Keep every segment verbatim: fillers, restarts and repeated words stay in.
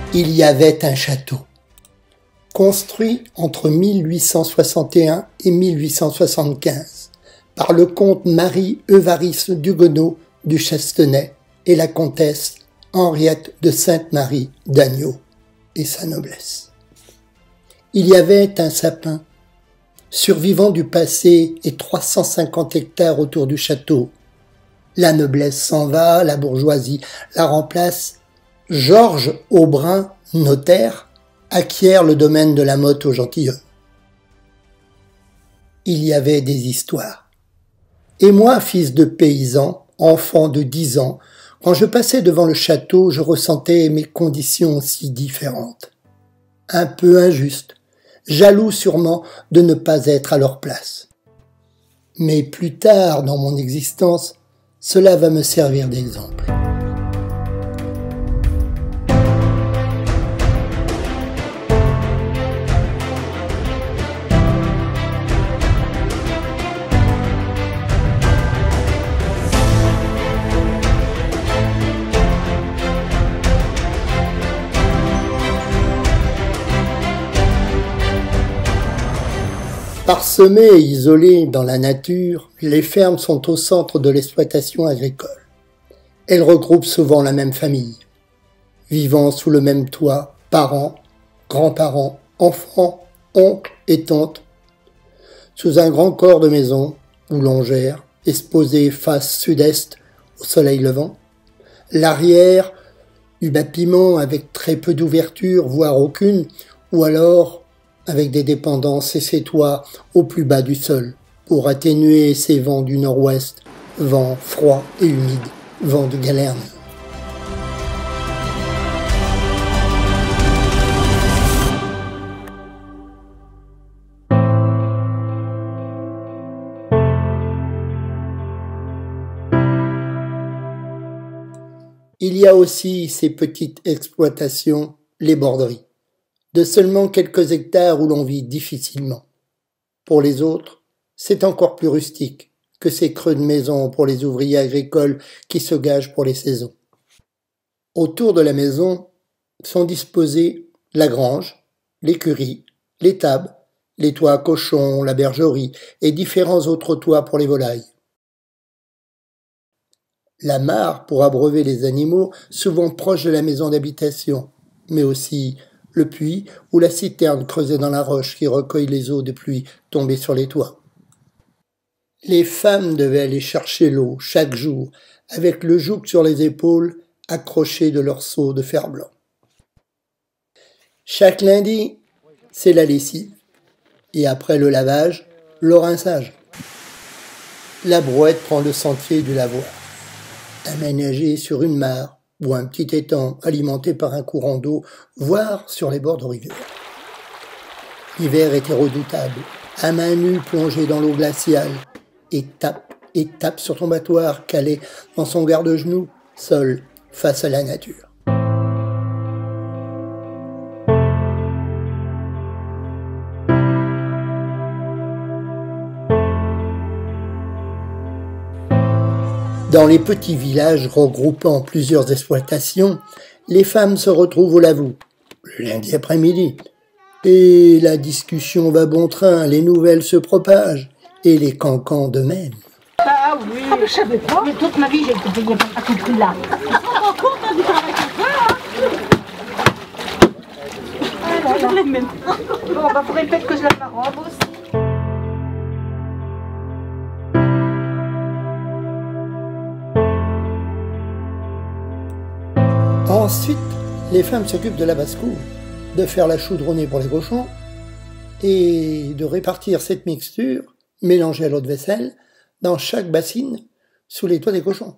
Il y avait un château. Construit entre mille huit cent soixante et un et mille huit cent soixante-quinze par le comte Marie-Évariste d'Huguenot du Chastenay et la comtesse Henriette de Sainte-Marie d'Agneaux et sa noblesse. Il y avait un sapin, survivant du passé et trois cent cinquante hectares autour du château. La noblesse s'en va, la bourgeoisie la remplace. Georges Aubrun, notaire, acquiert le domaine de la Motte au Gentilhomme. Il y avait des histoires. Et moi, fils de paysan, enfant de dix ans, quand je passais devant le château, je ressentais mes conditions si différentes. Un peu injustes, jaloux sûrement de ne pas être à leur place. Mais plus tard dans mon existence, cela va me servir d'exemple. Parsemées et isolées dans la nature, les fermes sont au centre de l'exploitation agricole. Elles regroupent souvent la même famille. Vivant sous le même toit, parents, grands-parents, enfants, oncles et tantes, sous un grand corps de maison ou longère, exposé face sud-est au soleil levant, l'arrière du bâtiment avec très peu d'ouverture, voire aucune, ou alors avec des dépendances et ses toits au plus bas du sol, pour atténuer ces vents du nord-ouest, vents froids et humides, vents de Galernie. Il y a aussi ces petites exploitations, les borderies, de seulement quelques hectares où l'on vit difficilement. Pour les autres, c'est encore plus rustique que ces creux de maison pour les ouvriers agricoles qui se gagent pour les saisons. Autour de la maison sont disposées la grange, l'écurie, l'étable, les toits à cochons, la bergerie et différents autres toits pour les volailles. La mare pour abreuver les animaux, souvent proche de la maison d'habitation, mais aussi le puits ou la citerne creusée dans la roche qui recueille les eaux de pluie tombées sur les toits. Les femmes devaient aller chercher l'eau chaque jour avec le joug sur les épaules accroché de leur seau de fer blanc. Chaque lundi, c'est la lessive et après le lavage, le rinçage. La brouette prend le sentier du lavoir, aménagé sur une mare ou un petit étang alimenté par un courant d'eau, voire sur les bords de rivière. L'hiver était redoutable, à main nue plongé dans l'eau glaciale, et tape, et tape sur ton battoir calé dans son garde-genou, seul face à la nature. Dans les petits villages regroupant plusieurs exploitations, les femmes se retrouvent au lavou, le lundi après-midi. Et la discussion va bon train, les nouvelles se propagent, et les cancans de même. Ah oui, ah, mais je savais pas. Mais toute ma vie, j'ai été payée à tout prix là. On compte, on dit qu'on va faire ça, hein. Les mêmes. Bon, bah, faudrait peut-être que je lave ma robe aussi. Ensuite, les femmes s'occupent de la basse-cour, de faire la chaudronnée pour les cochons et de répartir cette mixture, mélangée à l'eau de vaisselle, dans chaque bassine sous les toits des cochons.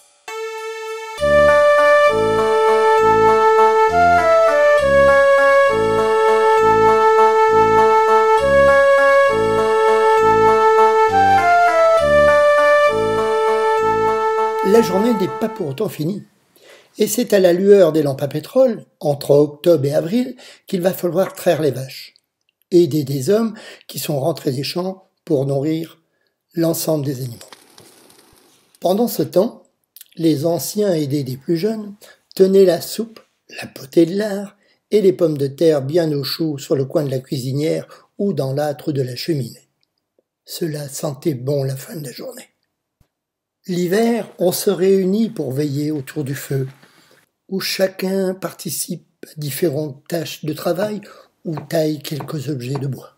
La journée n'est pas pour autant finie. Et c'est à la lueur des lampes à pétrole, entre octobre et avril, qu'il va falloir traire les vaches, aider des hommes qui sont rentrés des champs pour nourrir l'ensemble des animaux. Pendant ce temps, les anciens aidés des plus jeunes tenaient la soupe, la potée de lard et les pommes de terre bien au chaud sur le coin de la cuisinière ou dans l'âtre de la cheminée. Cela sentait bon la fin de la journée. L'hiver, on se réunit pour veiller autour du feu, où chacun participe à différentes tâches de travail ou taille quelques objets de bois.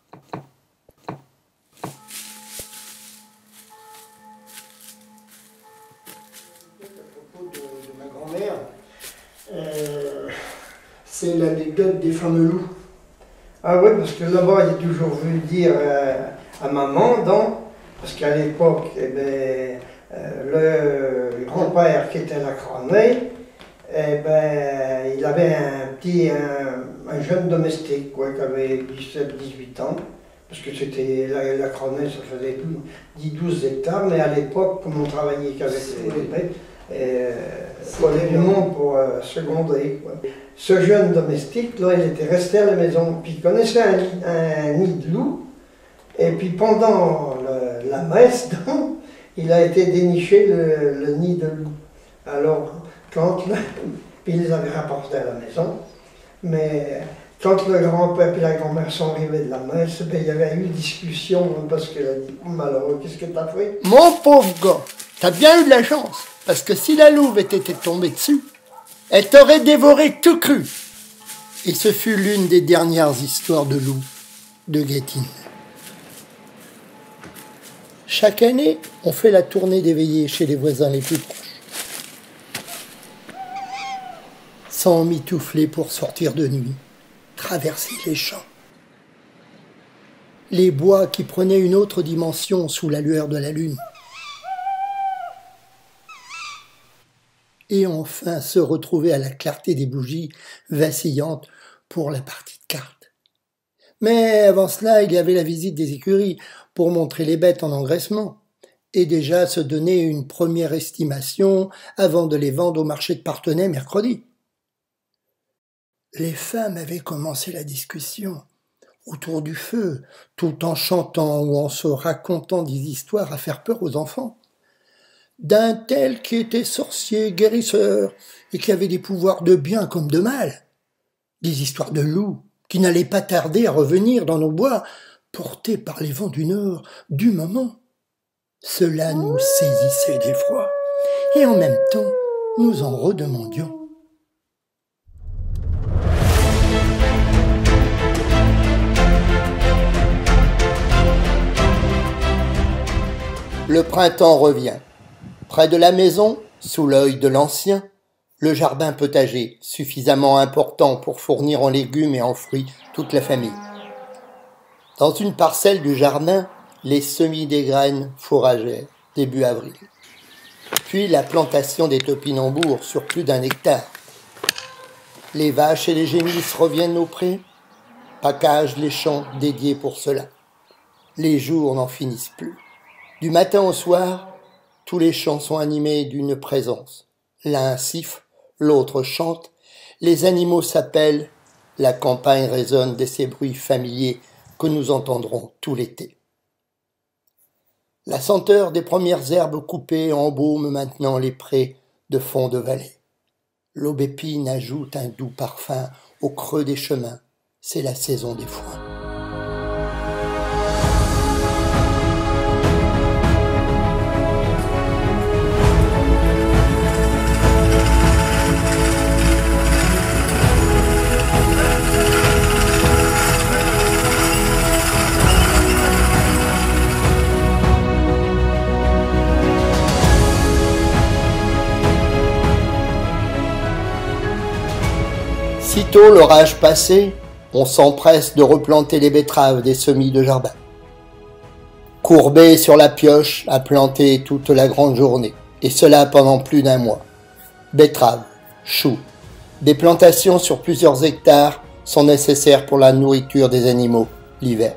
Euh, c'est l'anecdote des fameux loups. Ah oui, parce que là-bas, j'ai toujours voulu dire euh, à maman, donc, parce qu'à l'époque, eh ben, euh, le grand-père qui était à la Cranée, eh ben, il avait un petit, un, un jeune domestique, quoi, qui avait dix-sept dix-huit ans, parce que c'était la, la Cranée, ça faisait dix douze hectares, mais à l'époque, comme on travaillait qu'avec les bêtes, il fallait du monde pour euh, seconder, quoi. Ce jeune domestique, là, il était resté à la maison, puis il connaissait un, un nid de loup, et puis pendant le, la messe, donc, il a été déniché le, le nid de loup. Alors, quand le, puis ils les avaient rapportés à la maison, mais quand le grand-père et la grand-mère sont arrivés de la messe, ben, il y avait eu discussion, parce qu'elle a dit, oh, malheureux, qu'est-ce que t'as fait? Mon pauvre gars, t'as bien eu de la chance, parce que si la louve était tombée dessus, elle t'aurait dévoré tout cru. Et ce fut l'une des dernières histoires de loup de Grétine. Chaque année, on fait la tournée des veillées chez les voisins les plus proches. Sans mitoufler pour sortir de nuit, traverser les champs. Les bois qui prenaient une autre dimension sous la lueur de la lune. Et enfin se retrouver à la clarté des bougies vacillantes pour la partie de cartes. Mais avant cela, il y avait la visite des écuries pour montrer les bêtes en engraissement et déjà se donner une première estimation avant de les vendre au marché de Parthenay mercredi. Les femmes avaient commencé la discussion autour du feu, tout en chantant ou en se racontant des histoires à faire peur aux enfants. D'un tel qui était sorcier, guérisseur, et qui avait des pouvoirs de bien comme de mal. Des histoires de loups, qui n'allaient pas tarder à revenir dans nos bois, portés par les vents du nord du moment. Cela nous saisissait d'effroi, et en même temps, nous en redemandions. Le printemps revient. Près de la maison, sous l'œil de l'ancien, le jardin potager, suffisamment important pour fournir en légumes et en fruits toute la famille. Dans une parcelle du jardin, les semis des graines fourragèrent, début avril. Puis la plantation des topinambours sur plus d'un hectare. Les vaches et les génisses reviennent au pré, packagent les champs dédiés pour cela. Les jours n'en finissent plus. Du matin au soir, tous les champs sont animés d'une présence. L'un siffle, l'autre chante, les animaux s'appellent, la campagne résonne de ces bruits familiers que nous entendrons tout l'été. La senteur des premières herbes coupées embaume maintenant les prés de fond de vallée. L'aubépine ajoute un doux parfum au creux des chemins. C'est la saison des foins. Sitôt l'orage passé, on s'empresse de replanter les betteraves des semis de jardin. Courbé sur la pioche à planter toute la grande journée, et cela pendant plus d'un mois. Betteraves, choux, des plantations sur plusieurs hectares sont nécessaires pour la nourriture des animaux l'hiver.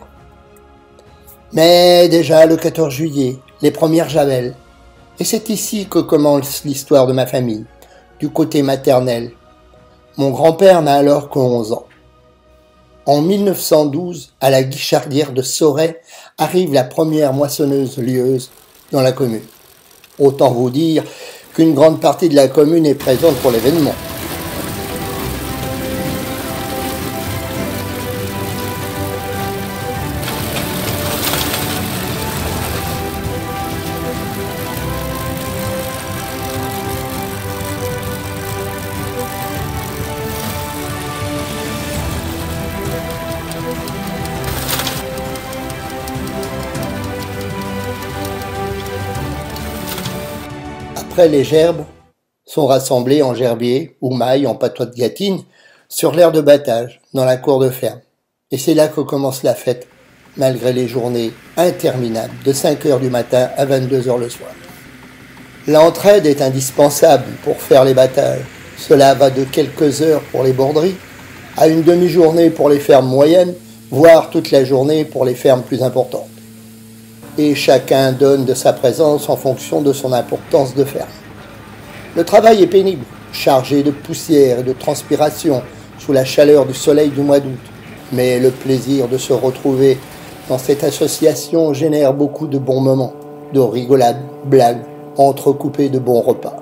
Mais déjà le quatorze juillet, les premières javelles, et c'est ici que commence l'histoire de ma famille, du côté maternel. Mon grand-père n'a alors que onze ans. En mille neuf cent douze, à la guichardière de Sauret, arrive la première moissonneuse lieuse dans la commune. Autant vous dire qu'une grande partie de la commune est présente pour l'événement. Après, les gerbes sont rassemblées en gerbier ou mailles en patois de gâtine sur l'aire de battage, dans la cour de ferme. Et c'est là que commence la fête, malgré les journées interminables, de cinq heures du matin à vingt-deux heures le soir. L'entraide est indispensable pour faire les battages. Cela va de quelques heures pour les borderies, à une demi-journée pour les fermes moyennes, voire toute la journée pour les fermes plus importantes. Et chacun donne de sa présence en fonction de son importance de ferme. Le travail est pénible, chargé de poussière et de transpiration sous la chaleur du soleil du mois d'août. Mais le plaisir de se retrouver dans cette association génère beaucoup de bons moments, de rigolades, blagues, entrecoupées de bons repas.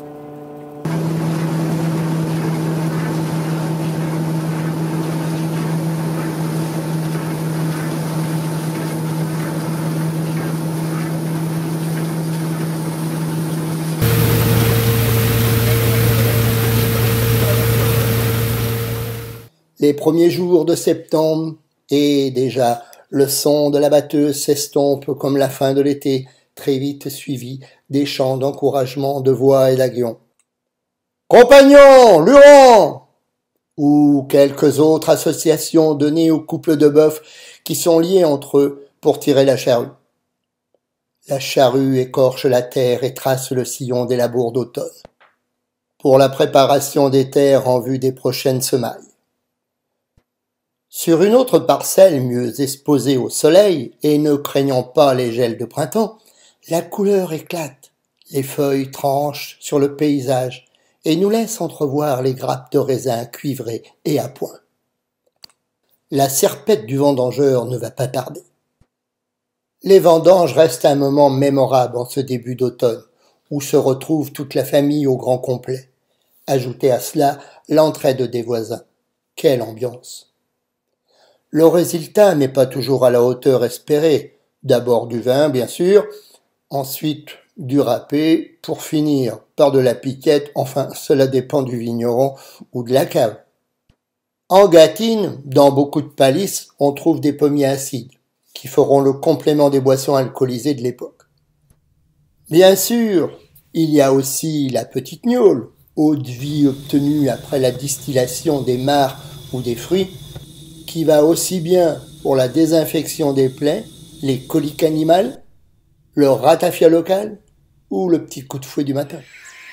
Les premiers jours de septembre, et déjà le son de la batteuse s'estompe comme la fin de l'été, très vite suivi des chants d'encouragement de voix et d'aguillons. « Compagnons, lurons !» ou quelques autres associations données aux couples de bœufs qui sont liés entre eux pour tirer la charrue. La charrue écorche la terre et trace le sillon des labours d'automne, pour la préparation des terres en vue des prochaines semailles. Sur une autre parcelle mieux exposée au soleil et ne craignant pas les gels de printemps, la couleur éclate, les feuilles tranchent sur le paysage et nous laissent entrevoir les grappes de raisin cuivrées et à point. La serpette du vendangeur ne va pas tarder. Les vendanges restent un moment mémorable en ce début d'automne, où se retrouve toute la famille au grand complet. Ajoutez à cela l'entraide des voisins. Quelle ambiance! Le résultat n'est pas toujours à la hauteur espérée. D'abord du vin, bien sûr, ensuite du râpé, pour finir par de la piquette, enfin cela dépend du vigneron ou de la cave. En gâtine, dans beaucoup de palisses, on trouve des pommiers acides, qui feront le complément des boissons alcoolisées de l'époque. Bien sûr, il y a aussi la petite gnôle, eau de vie obtenue après la distillation des mares ou des fruits, qui va aussi bien pour la désinfection des plaies, les coliques animales, le ratafia local ou le petit coup de fouet du matin.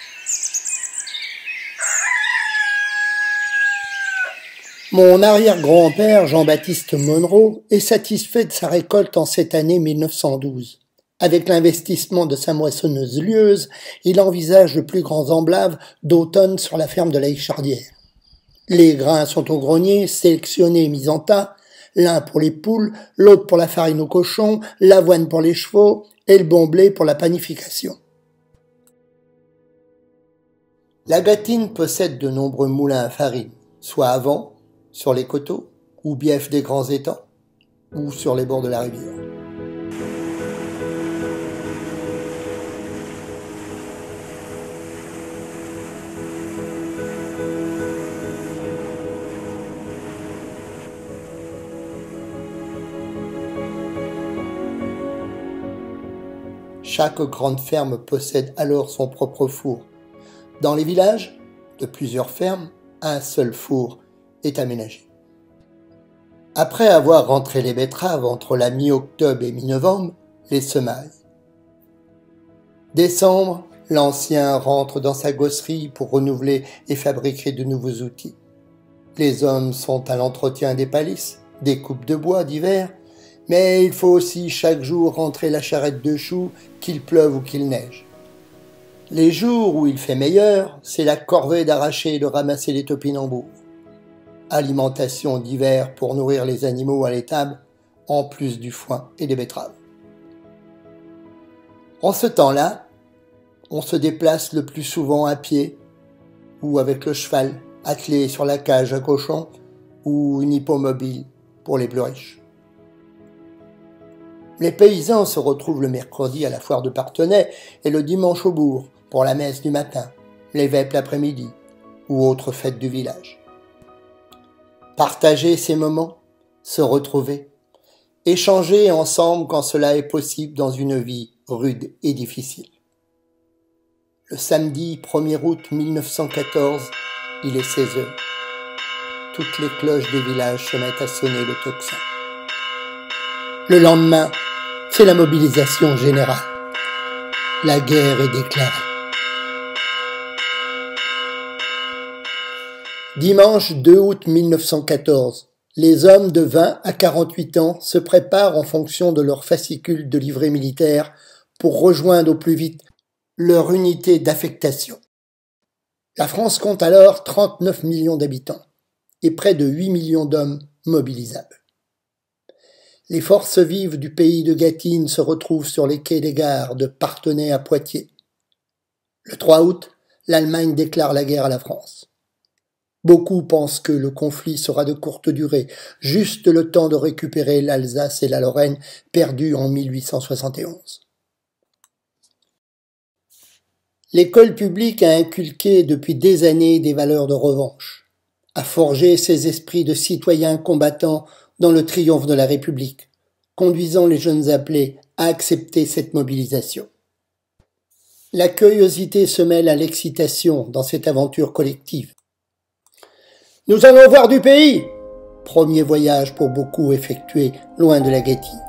Mon arrière-grand-père, Jean-Baptiste Monroe, est satisfait de sa récolte en cette année mille neuf cent douze. Avec l'investissement de sa moissonneuse lieuse, il envisage de plus grands emblaves d'automne sur la ferme de la Ichardière. Les grains sont au grenier, sélectionnés et mis en tas, l'un pour les poules, l'autre pour la farine aux cochons, l'avoine pour les chevaux et le bon blé pour la panification. La Gâtine possède de nombreux moulins à farine, soit à vent, sur les coteaux, ou bief des grands étangs, ou sur les bords de la rivière. Chaque grande ferme possède alors son propre four. Dans les villages, de plusieurs fermes, un seul four est aménagé. Après avoir rentré les betteraves entre la mi-octobre et mi-novembre, les semailles. Décembre, l'ancien rentre dans sa gosserie pour renouveler et fabriquer de nouveaux outils. Les hommes sont à l'entretien des palisses, des coupes de bois d'hiver, mais il faut aussi chaque jour rentrer la charrette de choux, qu'il pleuve ou qu'il neige. Les jours où il fait meilleur, c'est la corvée d'arracher et de ramasser les topinambours. Alimentation d'hiver pour nourrir les animaux à l'étable, en plus du foin et des betteraves. En ce temps-là, on se déplace le plus souvent à pied ou avec le cheval attelé sur la cage à cochon ou une hippomobile pour les plus riches. Les paysans se retrouvent le mercredi à la foire de Parthenay et le dimanche au bourg pour la messe du matin, les vêpres l'après-midi ou autres fêtes du village. Partager ces moments, se retrouver, échanger ensemble quand cela est possible dans une vie rude et difficile. Le samedi premier août mille neuf cent quatorze, il est seize heures. Toutes les cloches des villages se mettent à sonner le tocsin. Le lendemain, c'est la mobilisation générale. La guerre est déclarée. Dimanche deux août mille neuf cent quatorze, les hommes de vingt à quarante-huit ans se préparent en fonction de leur fascicule de livret militaire pour rejoindre au plus vite leur unité d'affectation. La France compte alors trente-neuf millions d'habitants et près de huit millions d'hommes mobilisables. Les forces vives du pays de Gâtine se retrouvent sur les quais des gares de Parthenay à Poitiers. Le trois août, l'Allemagne déclare la guerre à la France. Beaucoup pensent que le conflit sera de courte durée, juste le temps de récupérer l'Alsace et la Lorraine perdues en mille huit cent soixante et onze. L'école publique a inculqué depuis des années des valeurs de revanche, a forgé ses esprits de citoyens combattants dans le triomphe de la République, conduisant les jeunes appelés à accepter cette mobilisation. La curiosité se mêle à l'excitation dans cette aventure collective. Nous allons voir du pays! Premier voyage pour beaucoup effectué loin de la Gâtine.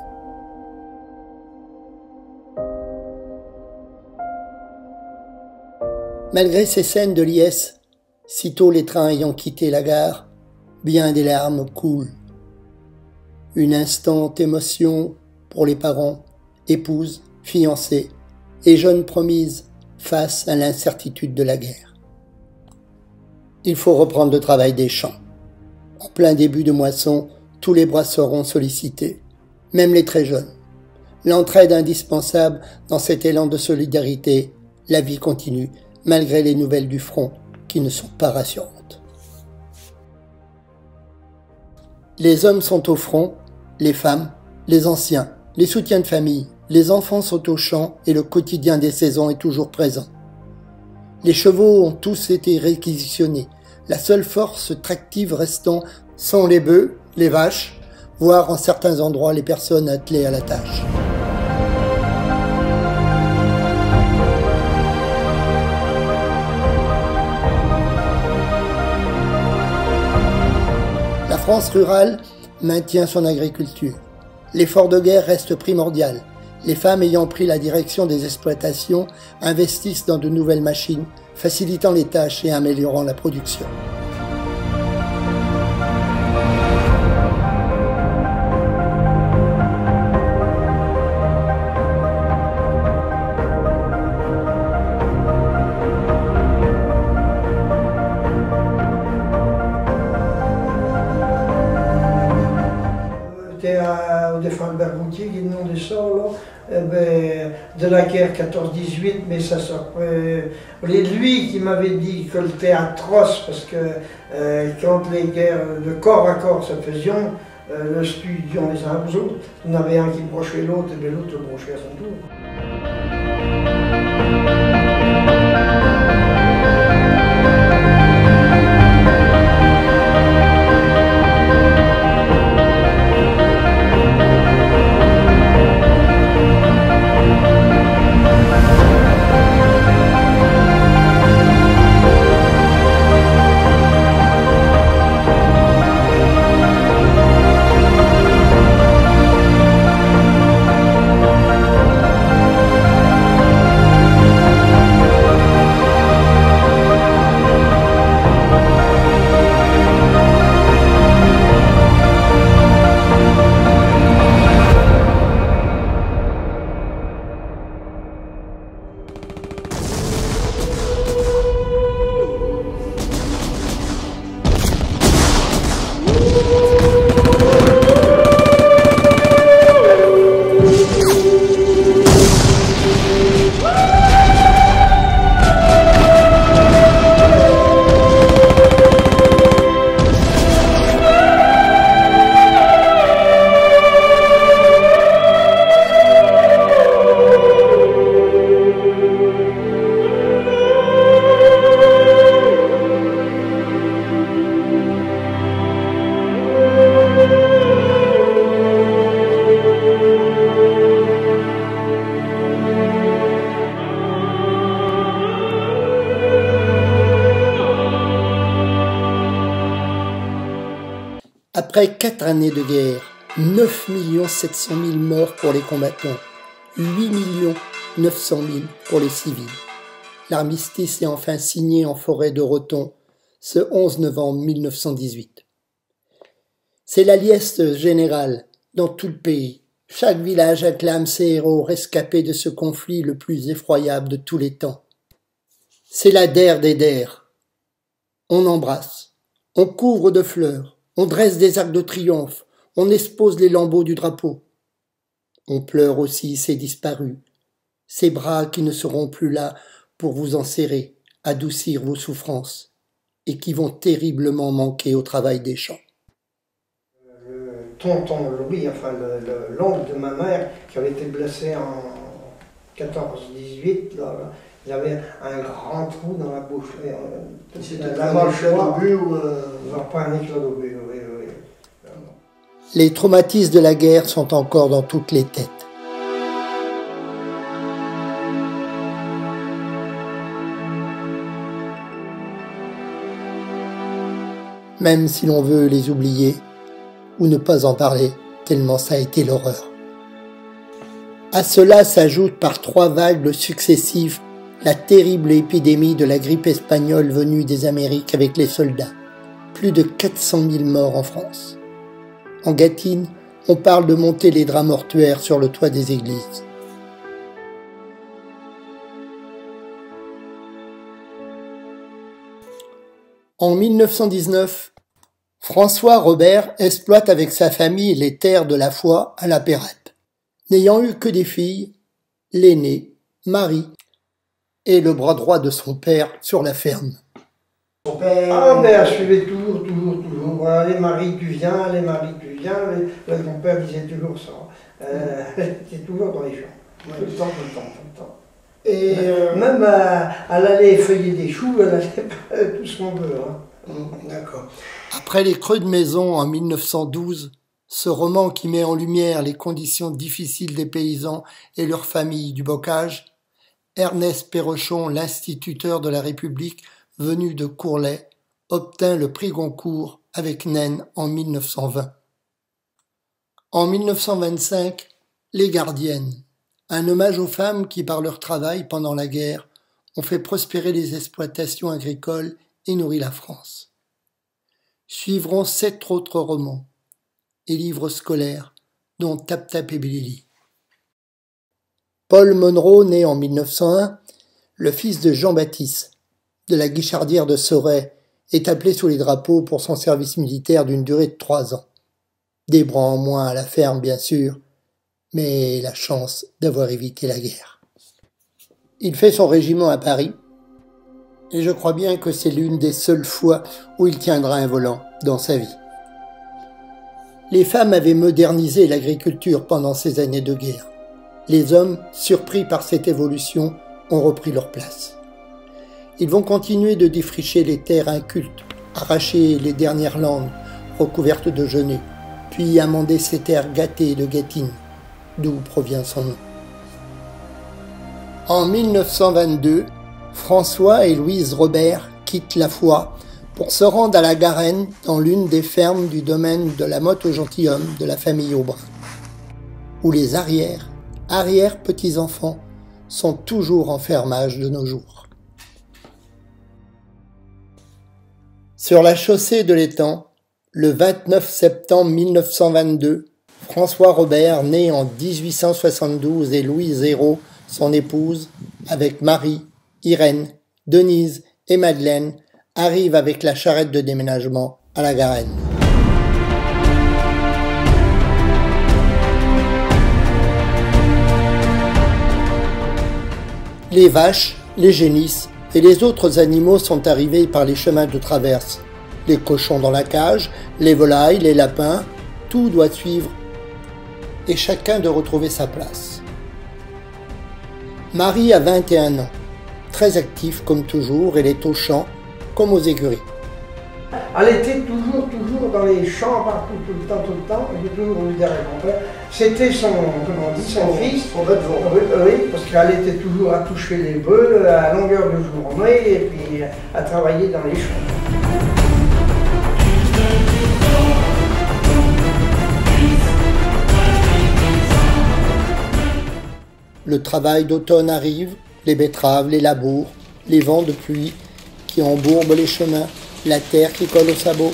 Malgré ces scènes de liesse, sitôt les trains ayant quitté la gare, bien des larmes coulent. Une instante émotion pour les parents, épouses, fiancés et jeunes promises face à l'incertitude de la guerre. Il faut reprendre le travail des champs. En plein début de moisson, tous les bras seront sollicités, même les très jeunes. L'entraide indispensable dans cet élan de solidarité, la vie continue, malgré les nouvelles du front qui ne sont pas rassurantes. Les hommes sont au front, les femmes, les anciens, les soutiens de famille, les enfants sont aux champs et le quotidien des saisons est toujours présent. Les chevaux ont tous été réquisitionnés. La seule force tractive restant sont les bœufs, les vaches, voire en certains endroits les personnes attelées à la tâche. La France rurale maintient son agriculture. L'effort de guerre reste primordial. Les femmes ayant pris la direction des exploitations investissent dans de nouvelles machines, facilitant les tâches et améliorant la production. Au défunt Bergoutier qui demandait ça, là, eh ben, de la guerre quatorze dix-huit, mais ça s'appelait. Lui qui m'avait dit que c'était atroce parce que euh, quand les guerres de corps à corps se faisaient, euh, le studion les uns aux autres, il y en avait un qui brochait l'autre et l'autre le brochait à son tour. Après quatre années de guerre, neuf millions sept cent mille morts pour les combattants, huit millions neuf cent mille pour les civils. L'armistice est enfin signé en forêt de Roton ce onze novembre mille neuf cent dix-huit. C'est la liesse générale dans tout le pays. Chaque village acclame ses héros rescapés de ce conflit le plus effroyable de tous les temps. C'est la der des der. On embrasse, on couvre de fleurs, on dresse des arcs de triomphe, on expose les lambeaux du drapeau. On pleure aussi ces disparus, ces bras qui ne seront plus là pour vous enserrer, adoucir vos souffrances, et qui vont terriblement manquer au travail des champs. Le tonton Louis, enfin l'oncle de ma mère, qui avait été blessé en quatorze dix-huit, là, là, il avait un grand trou dans la bouche. C'était la mâchoire d'obus ou... Euh... Pas un éclat d'obus, oui, oui. Les traumatismes de la guerre sont encore dans toutes les têtes. Même si l'on veut les oublier ou ne pas en parler, tellement ça a été l'horreur. À cela s'ajoute par trois vagues successives la terrible épidémie de la grippe espagnole venue des Amériques avec les soldats. Plus de quatre cent mille morts en France. En Gâtine, on parle de monter les draps mortuaires sur le toit des églises. En mille neuf cent dix-neuf, François Robert exploite avec sa famille les terres de la foi à la Pérette. N'ayant eu que des filles, l'aînée, Marie, est le bras droit de son père sur la ferme. Son père... Ah ben, elle suivait toujours, toujours, toujours. Voilà, les maris, tu viens, les maris, tu viens. Les... Mon père disait toujours ça. Euh, c'est toujours dans les champs. Ouais. Tout le temps, tout le temps, tout le temps. Et euh... même euh, elle allait feuiller des choux, elle allait tout ce qu'on veut. Hein. Mmh, d'accord. Après les Creux de Maison en mille neuf cent douze, ce roman qui met en lumière les conditions difficiles des paysans et leurs familles du bocage, Ernest Perrochon, l'instituteur de la République, venu de Courlay, obtint le prix Goncourt avec Naine en mille neuf cent vingt. En mille neuf cent vingt-cinq, Les Gardiennes, un hommage aux femmes qui, par leur travail pendant la guerre, ont fait prospérer les exploitations agricoles et nourri la France. Suivront sept autres romans et livres scolaires, dont Tap Tap et Billy. Paul Monroe, né en mille neuf cent un, le fils de Jean-Baptiste, de la Guichardière de Sauray, est appelé sous les drapeaux pour son service militaire d'une durée de trois ans. Des bras en moins à la ferme, bien sûr, mais la chance d'avoir évité la guerre. Il fait son régiment à Paris, et je crois bien que c'est l'une des seules fois où il tiendra un volant dans sa vie. Les femmes avaient modernisé l'agriculture pendant ces années de guerre. Les hommes, surpris par cette évolution, ont repris leur place. Ils vont continuer de défricher les terres incultes, arracher les dernières landes recouvertes de genêts, puis amender ces terres gâtées de Gâtine, d'où provient son nom. En mille neuf cent vingt-deux, François et Louise Robert quittent la foi pour se rendre à la Garenne dans l'une des fermes du domaine de la Motte aux Gentilshommes de la famille Aubrin, où les arrières, arrière-petits-enfants sont toujours en fermage de nos jours. Sur la chaussée de l'étang, le vingt-neuf septembre mille neuf cent vingt-deux, François Robert, né en dix-huit cent soixante-douze, et Louise Hérault, son épouse, avec Marie, Irène, Denise et Madeleine, arrivent avec la charrette de déménagement à la Garenne. Les vaches, les génisses et les autres animaux sont arrivés par les chemins de traverse. Les cochons dans la cage, les volailles, les lapins, tout doit suivre et chacun de retrouver sa place. Marie a vingt et un ans, très active comme toujours, elle est au champ comme aux écuries. Elle était toujours, toujours dans les champs, partout, tout le temps, tout le temps. Elle était toujours eu derrière mon père. C'était son, comment on dit, son fils. Son bête-vent. Oui, oui, parce qu'elle était toujours à toucher les bœufs à longueur de journée et puis à travailler dans les champs. Le travail d'automne arrive, les betteraves, les labours, les vents de pluie qui embourbent les chemins, la terre qui colle aux sabots.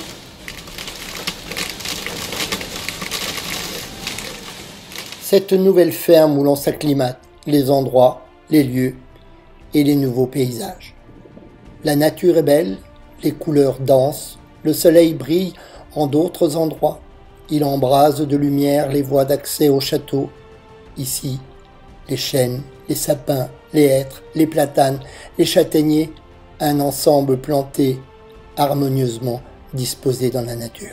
Cette nouvelle ferme où l'on s'acclimate, les endroits, les lieux et les nouveaux paysages. La nature est belle, les couleurs dansent, le soleil brille en d'autres endroits. Il embrase de lumière les voies d'accès au château. Ici, les chênes, les sapins, les hêtres, les platanes, les châtaigniers, un ensemble planté, harmonieusement disposé dans la nature.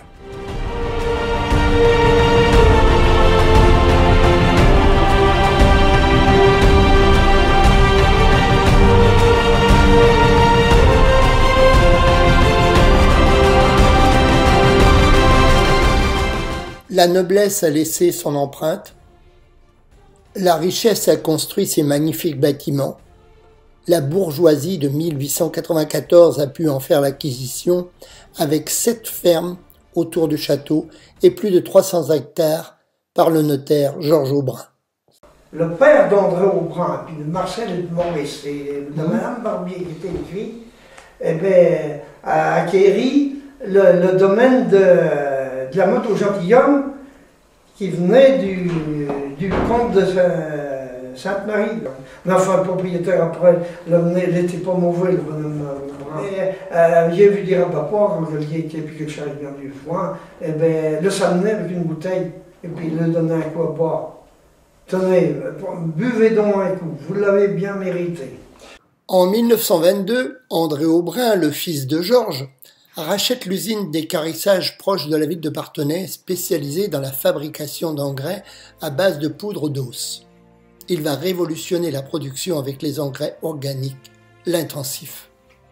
La noblesse a laissé son empreinte, la richesse a construit ces magnifiques bâtiments, la bourgeoisie de mille huit cent quatre-vingt-quatorze a pu en faire l'acquisition avec sept fermes autour du château et plus de trois cents hectares par le notaire Georges Aubrun. Le père d'André Aubrun, puis de Marcel et de Maurice, et de Madame Barbier qui était une fille, eh ben, a acquéri le, le domaine de, de la motte au gentilhomme qui venait du, du comte de Sainte-Marie. Mais enfin, le propriétaire, après, il n'était pas mauvais, le bonhomme Aubrun. Euh, J'ai vu dire à papa, quand je lui ai été puis que je bien du foin, eh ben, le s'amenait avec une bouteille, et puis il lui donnait un coup à boire. Tenez, buvez donc un coup, vous l'avez bien mérité. En mille neuf cent vingt-deux, André Aubrun, le fils de Georges, rachète l'usine d'équarrissage proche de la ville de Parthenay, spécialisée dans la fabrication d'engrais à base de poudre d'os. Il va révolutionner la production avec les engrais organiques, l'intensif.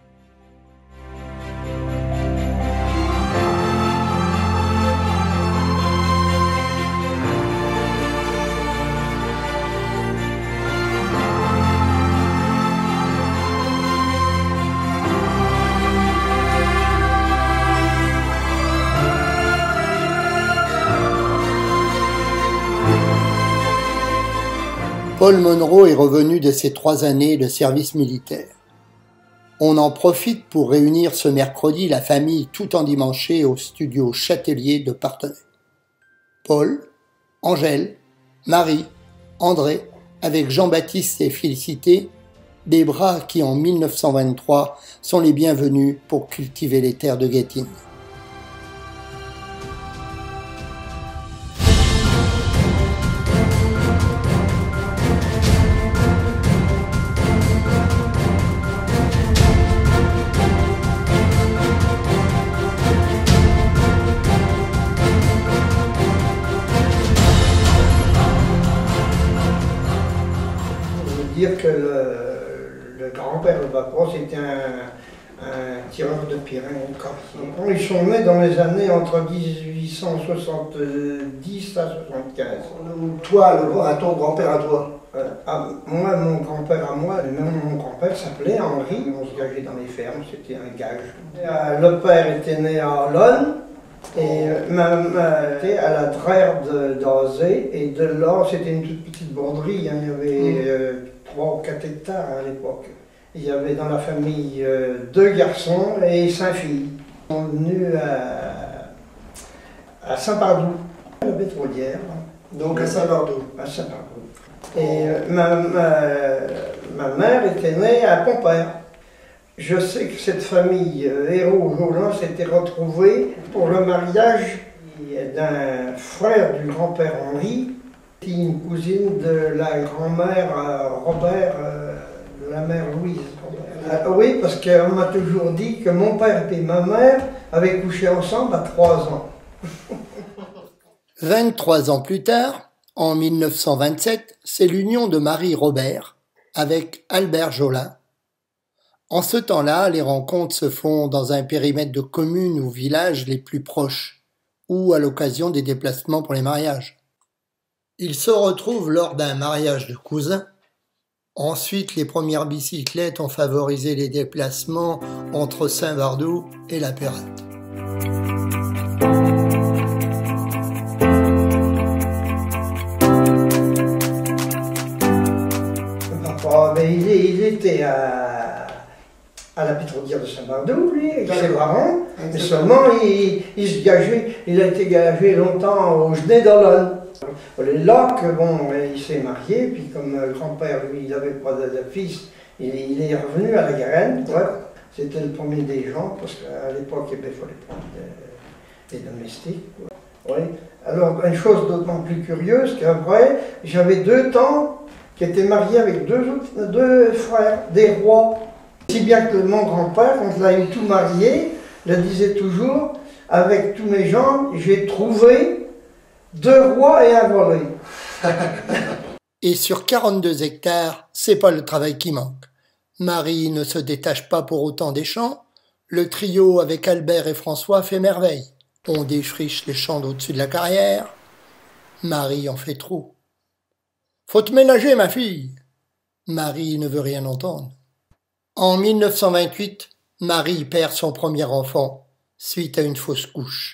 Paul Monroe est revenu de ses trois années de service militaire. On en profite pour réunir ce mercredi la famille tout endimanchée au studio Châtelier de Parthenay. Paul, Angèle, Marie, André, avec Jean-Baptiste et Félicité, des bras qui en mille neuf cent vingt-trois sont les bienvenus pour cultiver les terres de Gâtine. Dire que le, le grand-père de Bapros était un, un tireur de pierre, un corsier. Ils sont nés dans les années entre mille huit cent soixante-dix à soixante-quinze. Toi, le, à ton grand-père à toi euh, à, Moi, mon grand-père à moi, même mon grand-père s'appelait Henri. On se gageait dans les fermes, c'était un gage. Euh, le père était né à Olonne. Et même euh, à la Drère d'Azé, et de là, c'était une toute petite borderie, hein, il y avait euh, trois ou quatre hectares à l'époque. Il y avait dans la famille euh, deux garçons et cinq filles. Ils sont venus à, à Saint-Pardoux, la pétrolière. Donc à Saint-Pardoux. À Saint-Pardoux. Et euh, ma, ma, ma mère était née à Pompère. Je sais que cette famille euh, Hérault-Jolin s'était retrouvée pour le mariage d'un frère du grand-père Henri, une cousine de la grand-mère euh, Robert, euh, de la mère Louise. Euh, oui, parce qu'on m'a toujours dit que mon père et ma mère avaient couché ensemble à trois ans. vingt-trois ans plus tard, en mille neuf cent vingt-sept, c'est l'union de Marie Robert avec Albert Jolin. En ce temps-là, les rencontres se font dans un périmètre de communes ou villages les plus proches, ou à l'occasion des déplacements pour les mariages. Ils se retrouvent lors d'un mariage de cousins. Ensuite, les premières bicyclettes ont favorisé les déplacements entre Saint-Bardoux et La Pérotte. mais il, est, il était à, à la pétrolière de Saint-Barthou, lui, avec ses parents, mais seulement il, il se gageait, il a été gagé longtemps au Genet d'Olonne. Là que bon, il s'est marié, puis comme le grand-père, lui, il n'avait pas de, de fils, il, il est revenu à la Garenne, ouais. C'était le premier des gens, parce qu'à l'époque, il fallait prendre des, des domestiques. Ouais. Alors, une chose d'autant plus curieuse qu'après, j'avais deux tantes qui étaient mariées avec deux, autres, deux frères, des rois. Si bien que mon grand-père, quand il a eu tout marié, le disait toujours, avec tous mes gens, j'ai trouvé deux rois et un volé. Et sur quarante-deux hectares, c'est pas le travail qui manque. Marie ne se détache pas pour autant des champs. Le trio avec Albert et François fait merveille. On défriche les champs d'au-dessus de la carrière. Marie en fait trop. Faut te ménager, ma fille. Marie ne veut rien entendre. En mille neuf cent vingt-huit, Marie perd son premier enfant suite à une fausse couche.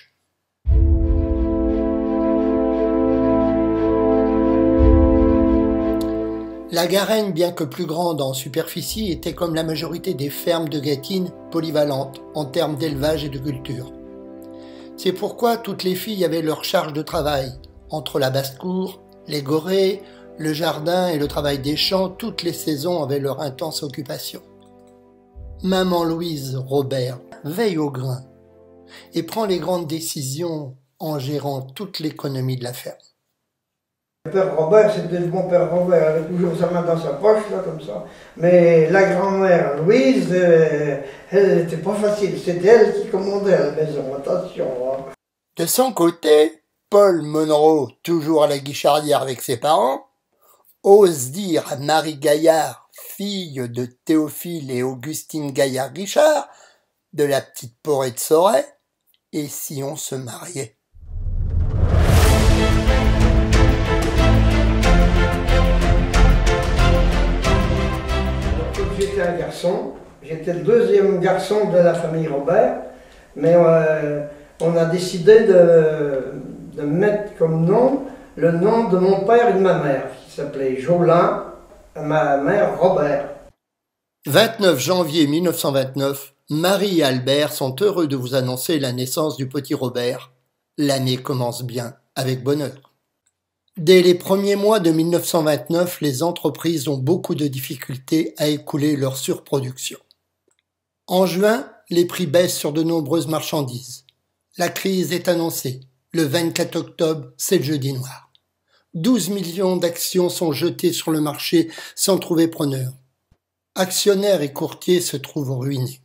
La Garenne, bien que plus grande en superficie, était comme la majorité des fermes de Gâtine polyvalentes en termes d'élevage et de culture. C'est pourquoi toutes les filles avaient leur charge de travail. Entre la basse-cour, les gorées, le jardin et le travail des champs, toutes les saisons avaient leur intense occupation. Maman Louise Robert veille au grain et prend les grandes décisions en gérant toute l'économie de la ferme. Le père Robert, c'était le bon père Robert, il avait toujours sa main dans sa poche, là, comme ça. Mais la grand-mère Louise, euh, elle n'était pas facile, c'était elle qui commandait à la maison, attention. Hein. De son côté, Paul Monroe, toujours à la guichardière avec ses parents, ose dire à Marie Gaillard, fille de Théophile et Augustine Gaillard-Guichard, de la petite Porée de Soret, et si on se mariait? J'étais un garçon, j'étais le deuxième garçon de la famille Robert, mais euh, on a décidé de, de mettre comme nom le nom de mon père et de ma mère, qui s'appelait Jolin, ma mère Robert. vingt-neuf janvier mille neuf cent vingt-neuf, Marie et Albert sont heureux de vous annoncer la naissance du petit Robert. L'année commence bien, avec bonheur. Dès les premiers mois de mille neuf cent vingt-neuf, les entreprises ont beaucoup de difficultés à écouler leur surproduction. En juin, les prix baissent sur de nombreuses marchandises. La crise est annoncée. Le vingt-quatre octobre, c'est le jeudi noir. douze millions d'actions sont jetées sur le marché sans trouver preneur. Actionnaires et courtiers se trouvent ruinés.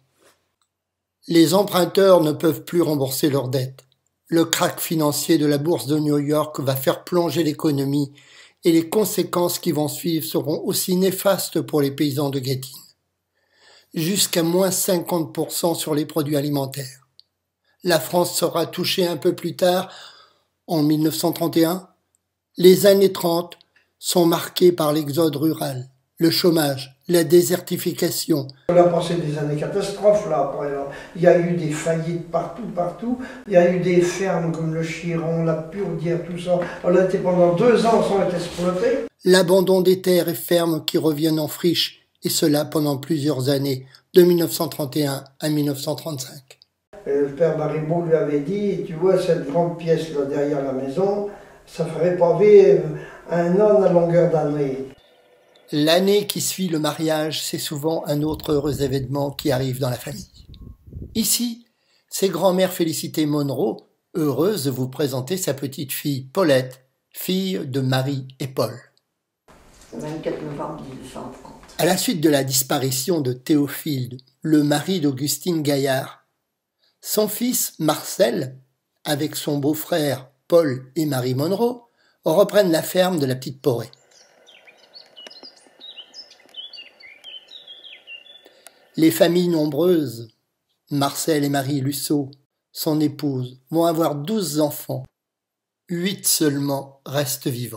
Les emprunteurs ne peuvent plus rembourser leurs dettes. Le krach financier de la bourse de New York va faire plonger l'économie et les conséquences qui vont suivre seront aussi néfastes pour les paysans de Gâtine. Jusqu'à moins cinquante pour cent sur les produits alimentaires. La France sera touchée un peu plus tard, en mille neuf cent trente et un. Les années trente sont marquées par l'exode rural, le chômage, la désertification. On a passé des années catastrophes là, après, là. Il y a eu des faillites partout, partout. Il y a eu des fermes comme le Chiron, la Purdière, tout ça. On a été pendant deux ans sans être exploité. L'abandon des terres et fermes qui reviennent en friche, et cela pendant plusieurs années, de mille neuf cent trente et un à mille neuf cent trente-cinq. Et le père Baribault lui avait dit, tu vois cette grande pièce là derrière la maison, ça ferait paver un homme à longueur d'année. L'année qui suit le mariage, c'est souvent un autre heureux événement qui arrive dans la famille. Ici, c'est grand-mère Félicité Monroe, heureuse de vous présenter sa petite fille Paulette, fille de Marie et Paul. vingt-quatre novembre mille neuf cent trente. À la suite de la disparition de Théophile, le mari d'Augustine Gaillard, son fils Marcel, avec son beau-frère Paul et Marie Monroe, reprennent la ferme de la petite Porée. Les familles nombreuses, Marcel et Marie Lusseau, son épouse, vont avoir douze enfants. Huit seulement restent vivants.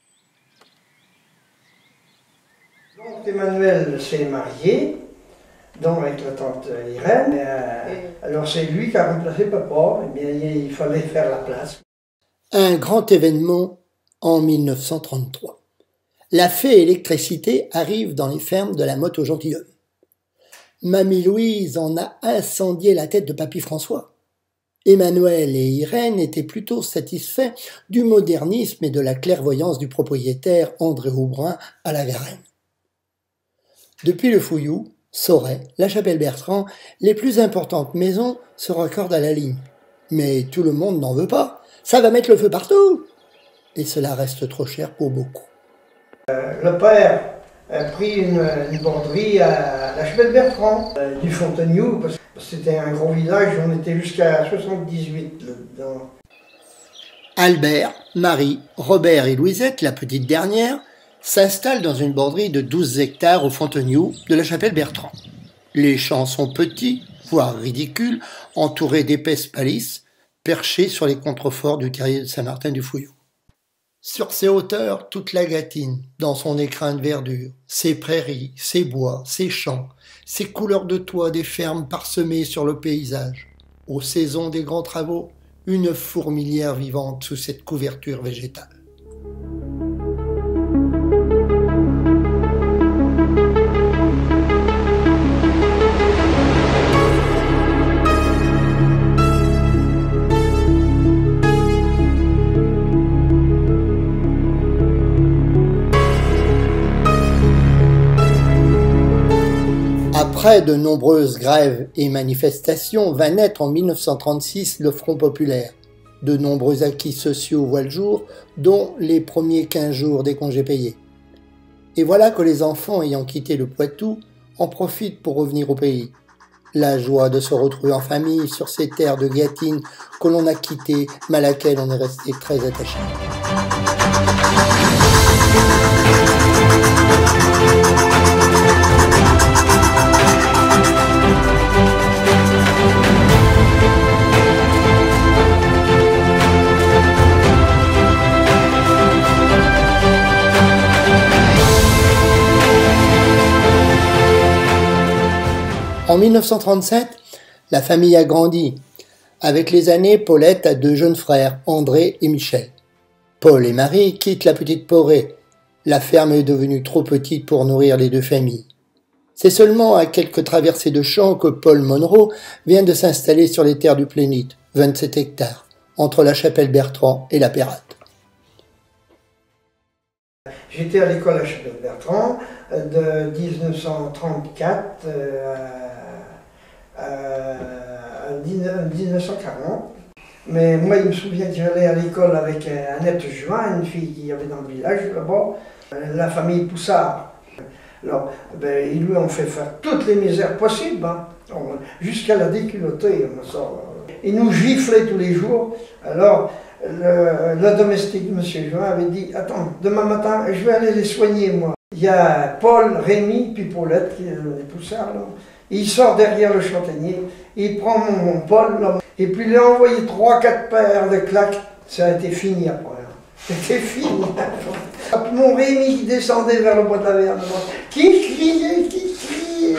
Donc Emmanuel s'est marié, donc avec la tante Irène. Euh, alors c'est lui qui a remplacé papa, et bien il fallait faire la place. Un grand événement en mille neuf cent trente-trois. la fée électricité arrive dans les fermes de la Motte au gentilhomme. Mamie Louise en a incendié la tête de Papy François. Emmanuel et Irène étaient plutôt satisfaits du modernisme et de la clairvoyance du propriétaire André Aubrun à la Garenne. Depuis le Fouillou, Sauret, la Chapelle-Bertrand, les plus importantes maisons se raccordent à la ligne. Mais tout le monde n'en veut pas. Ça va mettre le feu partout. Et cela reste trop cher pour beaucoup. Euh, le père a pris une, une borderie à la Chapelle-Bertrand, euh, du Fontainebleau, parce que c'était un gros village, on était jusqu'à soixante-dix-huit là-dedans. Albert, Marie, Robert et Louisette, la petite dernière, s'installent dans une borderie de douze hectares au Fontainebleau de la Chapelle-Bertrand. Les champs sont petits, voire ridicules, entourés d'épaisses palisses, perchés sur les contreforts du terrier de Saint-Martin-du-Fouillou. Sur ces hauteurs, toute la Gâtine, dans son écrin de verdure, ses prairies, ses bois, ses champs, ses couleurs de toit des fermes parsemées sur le paysage. Aux saisons des grands travaux, une fourmilière vivante sous cette couverture végétale. Après de nombreuses grèves et manifestations, va naître en mille neuf cent trente-six le Front populaire. De nombreux acquis sociaux voient le jour, dont les premiers quinze jours des congés payés. Et voilà que les enfants ayant quitté le Poitou en profitent pour revenir au pays. La joie de se retrouver en famille sur ces terres de Gâtine que l'on a quittées, mais à laquelle on est resté très attaché. En mille neuf cent trente-sept, la famille a grandi. Avec les années, Paulette a deux jeunes frères, André et Michel. Paul et Marie quittent la petite Porée. La ferme est devenue trop petite pour nourrir les deux familles. C'est seulement à quelques traversées de champs que Paul Monroe vient de s'installer sur les terres du Plénite, vingt-sept hectares, entre la Chapelle-Bertrand et la Pérate. J'étais à l'école à Chapelle-Bertrand de mille neuf cent trente-quatre à, à mille neuf cent quarante. Mais moi, il me souvient que j'allais à l'école avec Annette Juin, une fille qui avait dans le village là-bas, la famille Poussard. Alors, ben, ils lui ont fait faire toutes les misères possibles, hein, jusqu'à la déculottée. Ils nous giflaient tous les jours. Alors, le, le domestique, M. Juin, avait dit « Attends, demain matin, je vais aller les soigner, moi. » Il y a Paul, Rémy, puis Paulette, qui est les Poussards, là. Il sort derrière le châtaignier, il prend mon, mon Paul, là, et puis il a envoyé trois, quatre paires de claques. Ça a été fini après. C'était fini. Mon Rémy qui descendait vers le bois taverne, qui criait, qui criait.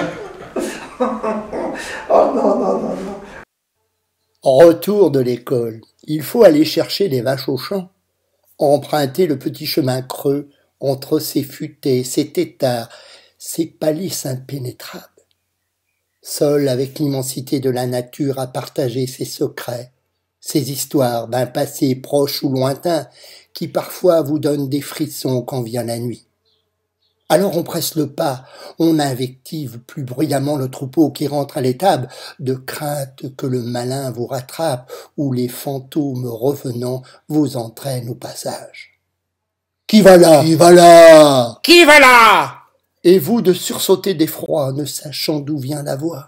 Oh non, non, non, non. Retour de l'école. Il faut aller chercher les vaches au champ. Emprunter le petit chemin creux entre ces futaies, ces têtards, ces palisses impénétrables. Seul avec l'immensité de la nature à partager ses secrets, ces histoires d'un passé proche ou lointain qui parfois vous donnent des frissons quand vient la nuit. Alors on presse le pas, on invective plus bruyamment le troupeau qui rentre à l'étable, de crainte que le malin vous rattrape ou les fantômes revenant vous entraînent au passage. « Qui va là ? Qui va là ? Qui va là ?» Et vous de sursauter d'effroi, ne sachant d'où vient la voix.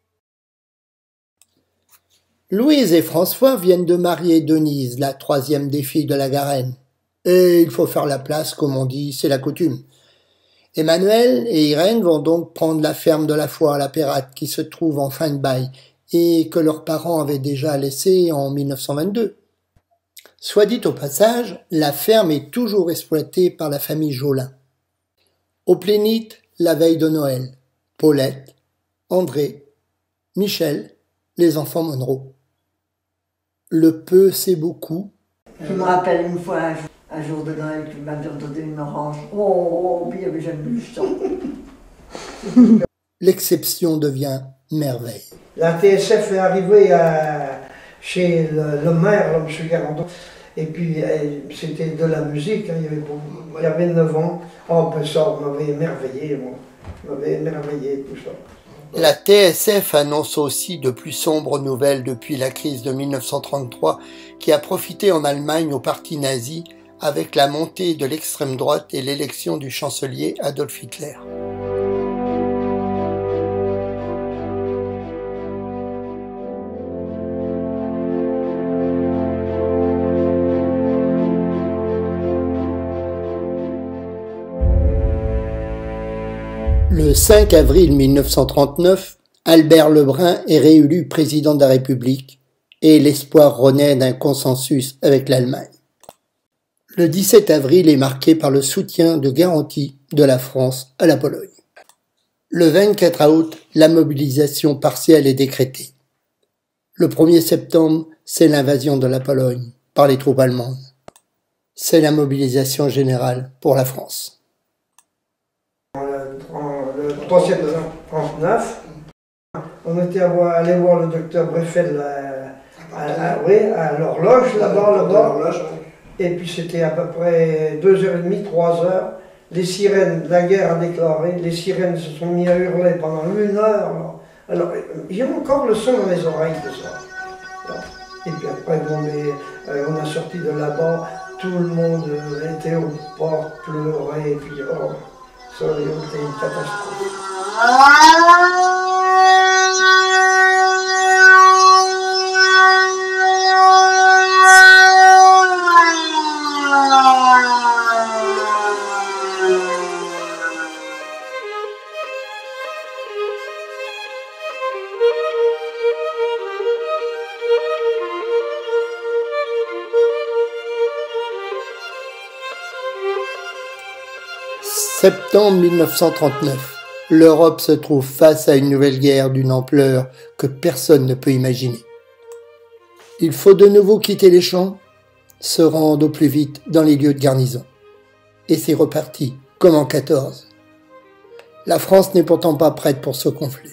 Louise et François viennent de marier Denise, la troisième des filles de la Garenne. Et il faut faire la place, comme on dit, c'est la coutume. Emmanuel et Irène vont donc prendre la ferme de la Foire à la Pérate, qui se trouve en fin de bail, et que leurs parents avaient déjà laissée en mille neuf cent vingt-deux. Soit dit au passage, la ferme est toujours exploitée par la famille Jolin. Au Plénite, la veille de Noël, Paulette, André, Michel, les enfants Monroe. Le peu, c'est beaucoup. Je me rappelle une fois, Un jour de Noël, il m'a donné une orange. Oh, oh, puis j'aime le chant. L'exception devient merveille. La T S F est arrivée à, chez le, le maire, là, M. Garandon, et puis c'était de la musique, hein, il, y avait beaucoup, il y avait neuf ans. Oh, ben ça, on m'avait émerveillé, moi. On m'avait émerveillé, tout ça. La T S F annonce aussi de plus sombres nouvelles depuis la crise de mille neuf cent trente-trois qui a profité en Allemagne au parti nazi avec la montée de l'extrême droite et l'élection du chancelier Adolf Hitler. Le cinq avril mille neuf cent trente-neuf, Albert Lebrun est réélu président de la République et l'espoir renaît d'un consensus avec l'Allemagne. Le dix-sept avril est marqué par le soutien de garantie de la France à la Pologne. Le vingt-quatre août, la mobilisation partielle est décrétée. Le premier septembre, c'est l'invasion de la Pologne par les troupes allemandes. C'est la mobilisation générale pour la France. Le trois septembre trente-neuf, on était allé voir le docteur Breffel à, à, à, oui, à l'horloge, là-bas, là-bas. Et puis c'était à peu près deux heures trente, trois heures. Les sirènes, la guerre a déclaré, les sirènes se sont mis à hurler pendant une heure. Alors, il y a encore le son dans les oreilles de ça. Et puis après, bon, mais, euh, on a sorti de là-bas, tout le monde était aux portes, pleurait, et puis oh, ça a été une catastrophe. Septembre mille neuf cent trente-neuf. L'Europe se trouve face à une nouvelle guerre d'une ampleur que personne ne peut imaginer. Il faut de nouveau quitter les champs, se rendre au plus vite dans les lieux de garnison. Et c'est reparti, comme en quatorze. La France n'est pourtant pas prête pour ce conflit.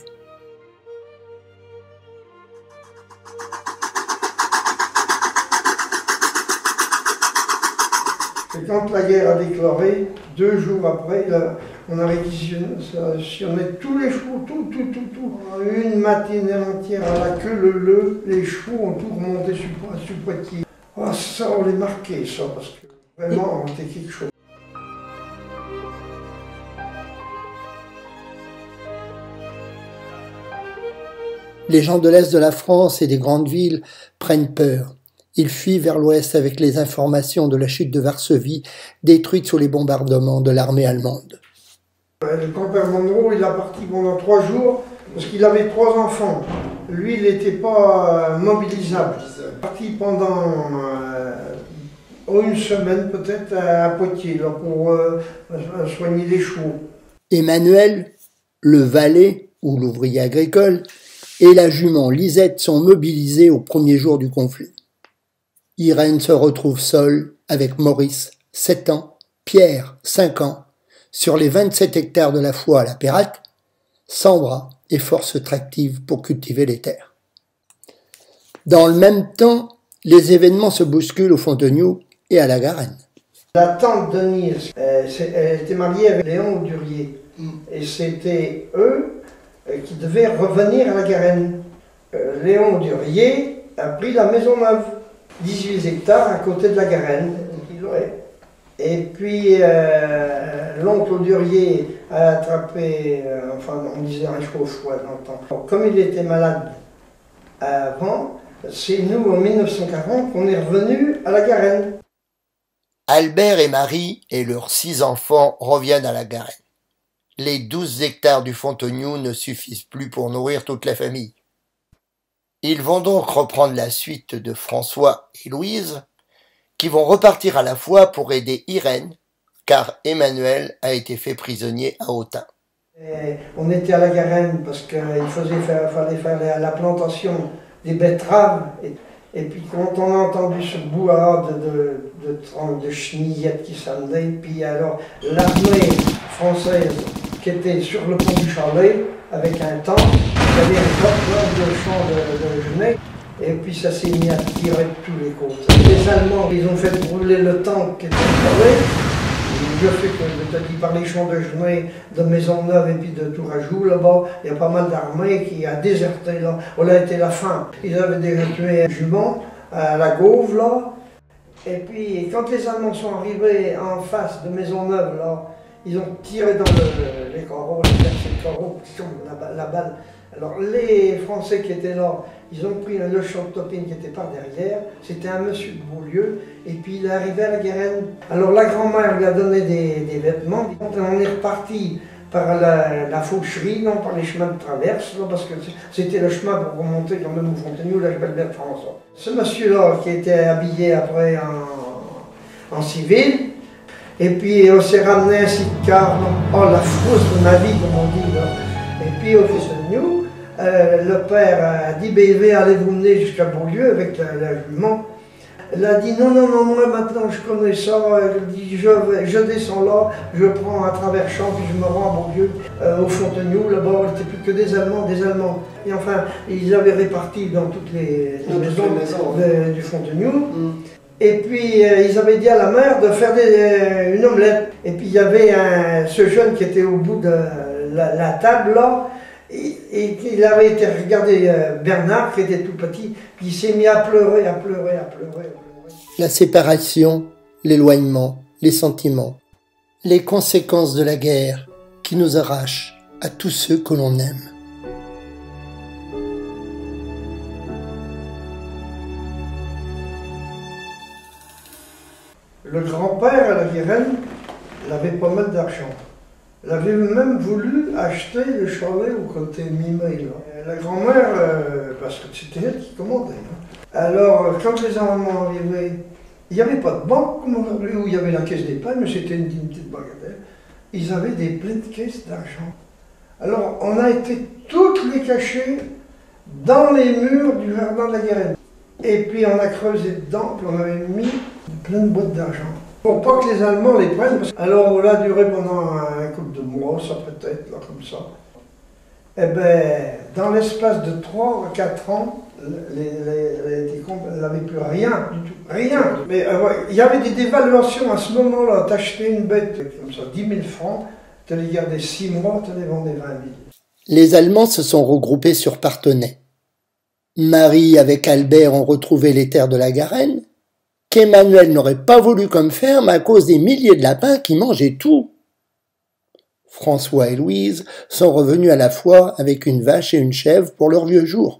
Et quand la guerre a déclaré, deux jours après, là, on a réquisitionné tous les chevaux, tout, tout, tout, tout. Une matinée entière à la queue, le le, les chevaux ont tout remonté sur, sur Poitiers. Oh, ça, on les marquait, ça, parce que vraiment, on était quelque chose. Les gens de l'Est de la France et des grandes villes prennent peur. Ils fuient vers l'Ouest avec les informations de la chute de Varsovie, détruite sous les bombardements de l'armée allemande. Le grand-père Monroe, il a parti pendant trois jours parce qu'il avait trois enfants. Lui, il n'était pas mobilisable. Il est parti pendant euh, une semaine peut-être à Poitiers là, pour euh, soigner les chevaux. Emmanuel, le valet ou l'ouvrier agricole, et la jument Lisette sont mobilisés au premier jour du conflit. Irène se retrouve seule avec Maurice, sept ans, Pierre, cinq ans, sur les vingt-sept hectares de la foi à la Pérate, sans bras et force tractive pour cultiver les terres. Dans le même temps, les événements se bousculent au Fontenoy et à la Garenne. La tante Denise, euh, elle était mariée avec Léon Durier, mm. et c'était eux euh, qui devaient revenir à la Garenne. Euh, Léon Durier a pris la maison neuve, dix-huit hectares à côté de la Garenne. Et puis euh, l'oncle Durier a attrapé, euh, enfin on disait un cheveu fouet dans le temps. Comme il était malade avant, c'est nous en mille neuf cent quarante qu'on est revenu à la Garenne. Albert et Marie et leurs six enfants reviennent à la Garenne. Les douze hectares du Fontenoy ne suffisent plus pour nourrir toute la famille. Ils vont donc reprendre la suite de François et Louise, qui vont repartir à la fois pour aider Irène, car Emmanuel a été fait prisonnier à Autun. Et on était à la Garenne parce qu'il fallait faire la, la plantation des betteraves. Et Et puis quand on a entendu ce brouhaha de, de, de, de, de chenillettes qui s'amenaient, puis alors l'armée française qui était sur le pont du Charlet, avec un tank, il y avait un bloc de champ de, de Genève, et puis ça s'est mis à tirer de tous les côtés. Les Allemands, ils ont fait brûler le tank qui était Charlet. Je fais que je te dis par les champs de Genève, de Maisonneuve et puis de Tourajou, là-bas, il y a pas mal d'armées qui a déserté là. On a été la fin. Ils avaient déjà tué un jument à la Gauve là. Et puis quand les Allemands sont arrivés en face de Maisonneuve là, ils ont tiré dans le, les carreaux, les carreaux, la, la balle. Alors les Français qui étaient là, ils ont pris le champ de Topine qui était par derrière, c'était un monsieur de Beaulieu, et puis il est arrivé à la Guérenne. Alors la grand-mère lui a donné des, des vêtements, on est reparti par la, la faucherie, non par les chemins de traverse, là, parce que c'était le chemin pour remonter quand même au Fontenay, la Belle François. Ce monsieur-là qui était habillé après en, en civil, et puis on s'est ramené un sidecar, oh la frousse de ma vie comme on dit là. Et puis au Fontenay, Euh, le père a dit, B V, allez-vous mener jusqu'à Beaulieu avec la, la jument. Elle a dit, non, non, non, moi maintenant je connais ça, elle dit, je, vais, je descends là, je prends un travers champ, puis je me rends à Beaulieu, euh, au Fontenay, là-bas, il n'était plus que des Allemands, des Allemands. Et enfin, ils avaient réparti dans toutes les, les maisons, les maisons de, du Fontenay. Mm. Et puis euh, ils avaient dit à la mère de faire des, euh, une omelette. Et puis il y avait un, ce jeune qui était au bout de la, la table là, et il avait été regarder Bernard qui était tout petit, puis il s'est mis à pleurer, à pleurer, à pleurer, à pleurer. La séparation, l'éloignement, les sentiments, les conséquences de la guerre qui nous arrachent à tous ceux que l'on aime. Le grand-père à la Guérenne, il avait pas mal d'argent. Elle avait même voulu acheter le chalet au côté Mimay. La grand-mère, euh, parce que c'était elle qui commandait. Hein. Alors, quand les Allemands arrivaient, il n'y avait pas de banque comme aujourd'hui, où il y avait la caisse d'épargne, mais c'était une, une petite bagatelle. Ils avaient des pleines caisses d'argent. Alors, on a été toutes les cacher dans les murs du jardin de la Guérenne. Et puis, on a creusé dedans, puis on avait mis plein de boîtes d'argent. Pour pas que les Allemands les prennent, alors on l'a duré pendant un couple de mois, ça peut-être, là, comme ça. Eh bien, dans l'espace de trois à quatre ans, les, les, les comptes n'avaient plus rien du tout, rien. Mais euh, ouais, il y avait des dévaluations à ce moment-là, t'achetais une bête comme ça, dix mille francs, tu les gardais six mois, tu les vendais vingt mille. Les Allemands se sont regroupés sur Parthenay. Marie avec Albert ont retrouvé les terres de la Garenne, qu'Emmanuel n'aurait pas voulu comme ferme à cause des milliers de lapins qui mangeaient tout. François et Louise sont revenus à la fois avec une vache et une chèvre pour leurs vieux jours.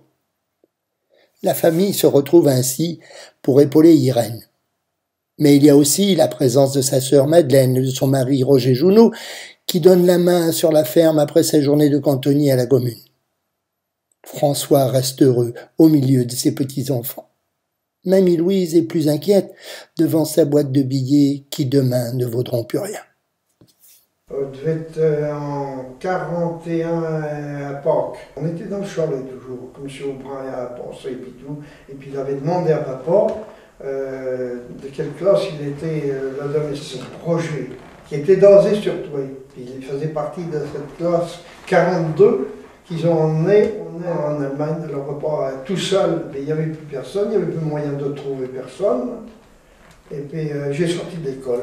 La famille se retrouve ainsi pour épauler Irène. Mais il y a aussi la présence de sa sœur Madeleine et de son mari Roger Jounot qui donnent la main sur la ferme après sa journée de cantonnier à la commune. François reste heureux au milieu de ses petits-enfants. Mamie Louise est plus inquiète devant sa boîte de billets qui demain ne vaudront plus rien. On devait être en quarante et un à Pâques. On était dans le chalet toujours, comme M. Aubrin a pensé et puis tout. Et puis il avait demandé à papa euh, de quelle classe il était euh, le domestique. Roger, qui était basé sur toi. Il faisait partie de cette classe quarante-deux qu'ils ont emmené en Allemagne. Le repas tout seul, mais il n'y avait plus personne, il n'y avait plus moyen de trouver personne. Et puis euh, j'ai sorti de l'école.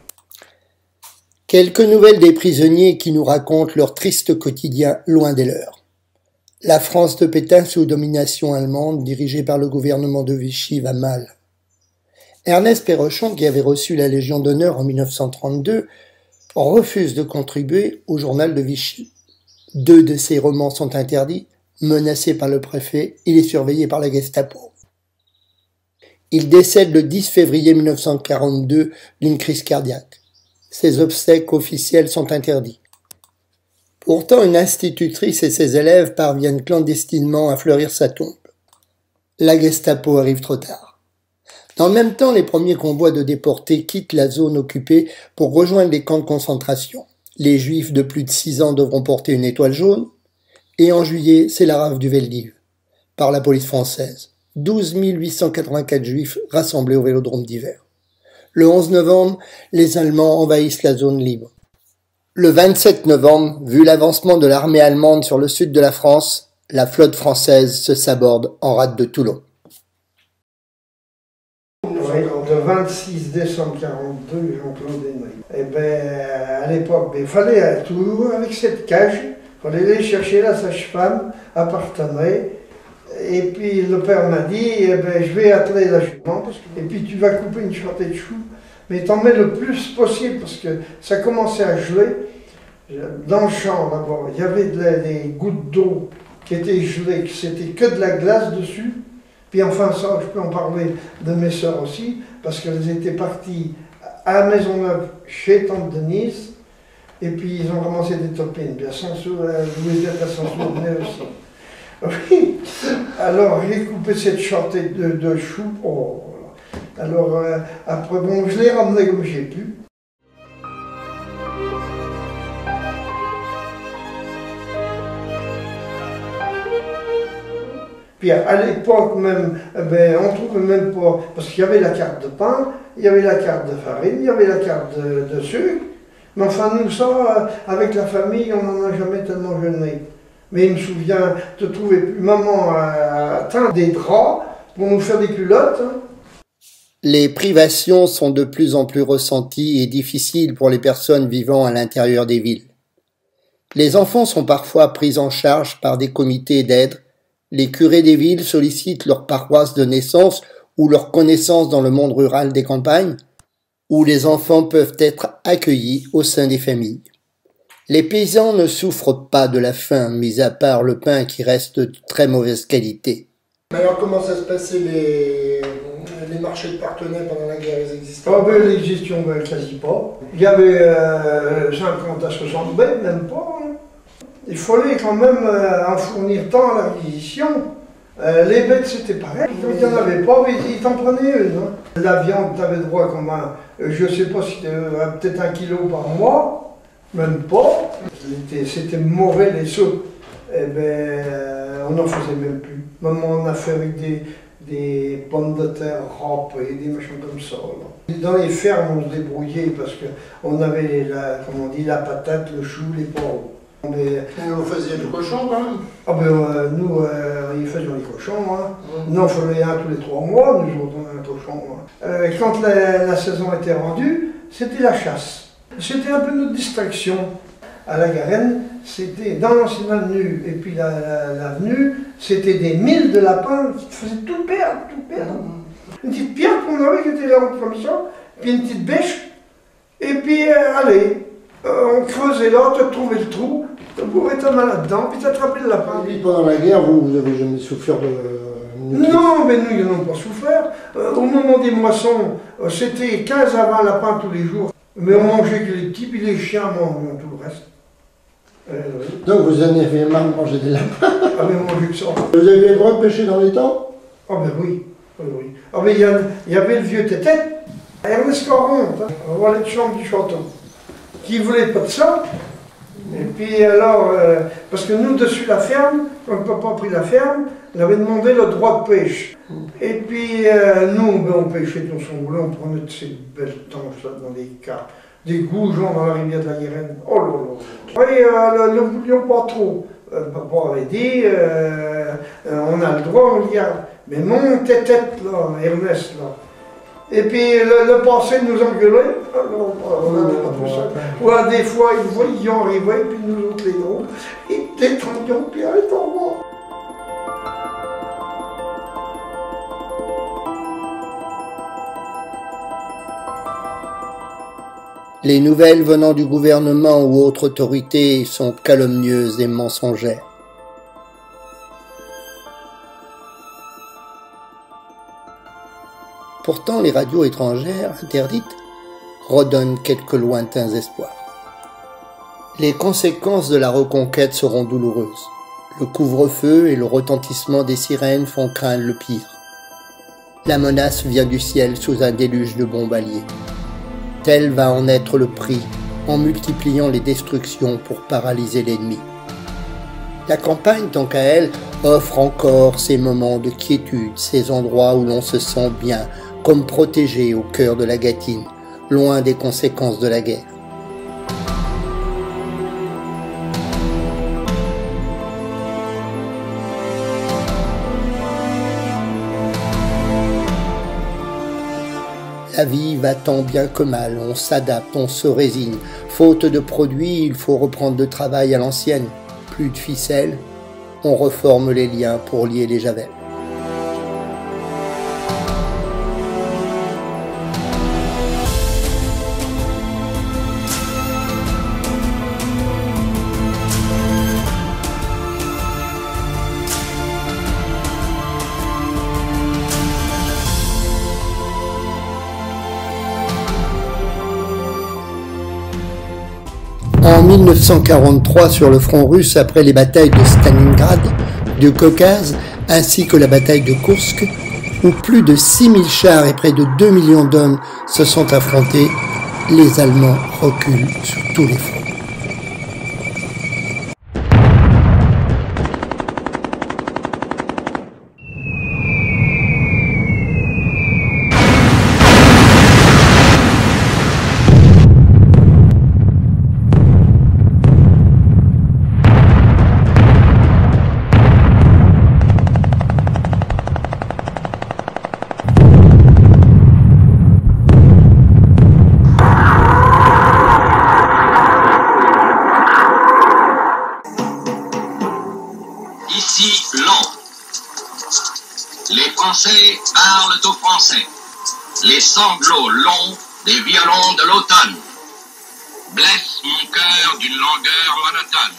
Quelques nouvelles des prisonniers qui nous racontent leur triste quotidien loin des leurs. La France de Pétain sous domination allemande, dirigée par le gouvernement de Vichy, va mal. Ernest Perrochon, qui avait reçu la Légion d'honneur en mille neuf cent trente-deux, refuse de contribuer au journal de Vichy. Deux de ses romans sont interdits, menacé par le préfet, il est surveillé par la Gestapo. Il décède le dix février mille neuf cent quarante-deux d'une crise cardiaque. Ses obsèques officielles sont interdits. Pourtant, une institutrice et ses élèves parviennent clandestinement à fleurir sa tombe. La Gestapo arrive trop tard. Dans le même temps, les premiers convois de déportés quittent la zone occupée pour rejoindre les camps de concentration. Les Juifs de plus de six ans devront porter une étoile jaune. Et en juillet, c'est la rafle du Veldiv, par la police française. douze mille huit cent quatre-vingt-quatre juifs rassemblés au Vélodrome d'hiver. Le onze novembre, les Allemands envahissent la zone libre. Le vingt-sept novembre, vu l'avancement de l'armée allemande sur le sud de la France, la flotte française se saborde en rade de Toulon. Oui, le vingt-six décembre quarante-deux, Jean-Claude Henry. Eh bien, à l'époque, il fallait toujours, avec cette cage, il fallait aller chercher la sage-femme à Parthenay. Et puis le père m'a dit, eh ben, je vais atteler la jument, et puis tu vas couper une charrette de choux, mais t'en mets le plus possible, parce que ça commençait à geler. Dans le champ, d'abord, il y avait des gouttes d'eau qui étaient gelées, qui c'était que de la glace dessus. Puis enfin, ça, je peux en parler de mes sœurs aussi, parce qu'elles étaient parties à Maisonneuve chez tante Denise, et puis ils ont ramassé des topines. Puis à Sansou, Louis à Sansou venait aussi. Oui, alors j'ai coupé cette charrette de, de choux. Oh, voilà. Alors euh, après, bon, je l'ai ramené comme j'ai pu. Puis à l'époque même, eh ben, on ne trouvait même pas, parce qu'il y avait la carte de pain, il y avait la carte de farine, il y avait la carte de, de sucre. Mais enfin, nous, ça, avec la famille, on n'en a jamais tellement jeûné. Mais il me souvient de trouver maman à teindre des draps pour nous faire des culottes. Hein. Les privations sont de plus en plus ressenties et difficiles pour les personnes vivant à l'intérieur des villes. Les enfants sont parfois pris en charge par des comités d'aide. Les curés des villes sollicitent leur paroisse de naissance ou leur connaissance dans le monde rural des campagnes, où les enfants peuvent être accueillis au sein des familles. Les paysans ne souffrent pas de la faim, mis à part le pain qui reste de très mauvaise qualité. Alors comment ça se passait les, les marchés de Parthenay pendant la guerre, ils existaient? Oh, ben, ils n'existaient quasi pas. Il y avait euh, cinquante à soixante bêtes, même pas. Hein. Il fallait quand même euh, en fournir tant à l'acquisition. Euh, les bêtes c'était pareil, quand il n'y en avait pas, ils t'en prenaient une. Hein. La viande, tu avais droit comme un, je ne sais pas si c'était euh, peut-être un kilo par mois, même pas. C'était mauvais les soupes. Eh ben, on n'en faisait même plus. Maman on a fait avec des, des pommes de terre râpées, des machins comme ça. Là. Dans les fermes, on se débrouillait parce qu'on avait, la, comme on dit, la patate, le chou, les poireaux. Mais, Et vous faisiez du cochon quand même? Ah ben, euh, nous, euh, ils faisaient les cochons. Hein. Mmh. Nous, on faisait un tous les trois mois, nous autres, on avait un cochon. Hein. Euh, quand la, la saison était rendue, c'était la chasse. C'était un peu notre distraction. À la Garenne, c'était dans l'ancienne avenue et puis l'avenue, la, la, c'était des milles de lapins qui te faisaient tout perdre, tout perdre. Mmh. Une petite pierre qu'on avait qui était là comme ça, puis une petite bêche, et puis euh, allez, euh, on creusait là, tu trouvais le trou, tu bourrais ta main là-dedans, puis tu attrapais le lapin. Et puis pendant la guerre, vous, vous avez jamais souffert de... Non, mais nous, ils n'ont pas souffert. Euh, au moment des moissons, euh, c'était quinze à vingt lapins tous les jours. Mais on mangeait que les petits, puis les chiens mangeaient tout le reste. Euh, oui. Donc vous en avez marre de manger des lapins? Ah mais on mangeait que ça. Vous aviez le droit de pêcher dans les temps? Ah ben oui, oui, oui. Ah mais il y, y avait le vieux Tétette, Ernest Caron, hein, roi de chambre du château, qui ne voulait pas de ça. Et puis alors, euh, parce que nous, dessus la ferme, quand le papa a pris la ferme, il avait demandé le droit de pêche. Et puis euh, nous, ben, on pêchait dans son rouleau, on prenait de ces belles tanches là dans les cas. Des goujons dans la rivière de la Guérenne. Oh là là. Oui, euh, ne voulions pas trop. Euh, papa avait dit, euh, euh, on a le droit, on regarde. Mais mon tête-tête là, Ernest là. Et puis le, le passé nous engueulait. Alors, on n'avait pas tout ça. Ou à des fois, ils voyaient arriver, puis nous autres les gros, ils détendions, puis allaient en bas. Les nouvelles venant du gouvernement ou autres autorités sont calomnieuses et mensongères. Pourtant, les radios étrangères interdites redonnent quelques lointains espoirs. Les conséquences de la reconquête seront douloureuses. Le couvre-feu et le retentissement des sirènes font craindre le pire. La menace vient du ciel sous un déluge de bombes alliées. Tel va en être le prix en multipliant les destructions pour paralyser l'ennemi. La campagne, tant qu'à elle, offre encore ces moments de quiétude, ces endroits où l'on se sent bien, comme protégé au cœur de la Gâtine, loin des conséquences de la guerre. La vie va tant bien que mal, on s'adapte, on se résigne. Faute de produits, il faut reprendre le travail à l'ancienne. Plus de ficelles, on reforme les liens pour lier les javelles. En mille neuf cent quarante-trois, sur le front russe, après les batailles de Stalingrad, du Caucase, ainsi que la bataille de Koursk, où plus de six mille chars et près de deux millions d'hommes se sont affrontés, les Allemands reculent sur tous les fronts. Ici, Londres. Les Français parlent aux Français. Les sanglots longs des violons de l'automne blessent mon cœur d'une langueur monotone.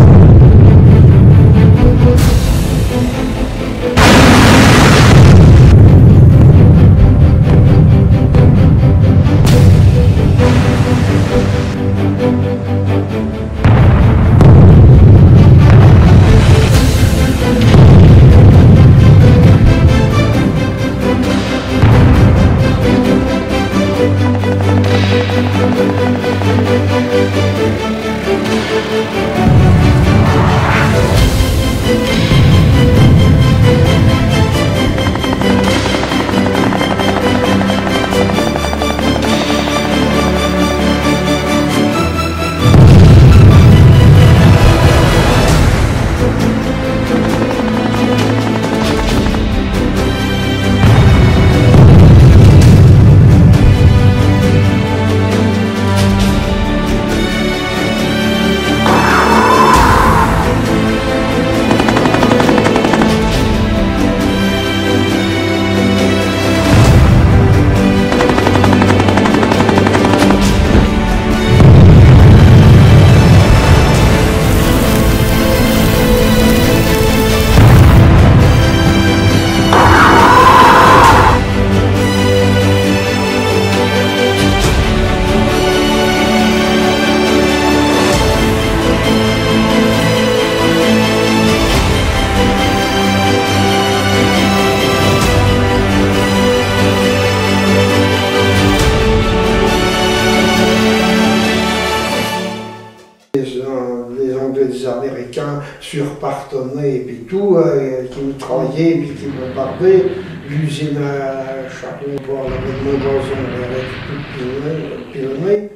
Les Américains surpartonnaient et puis tout, euh, qui nous travaillaient et puis qui bombardaient. L'usine à charbon, la Montbazon, elle était toute pilonnée.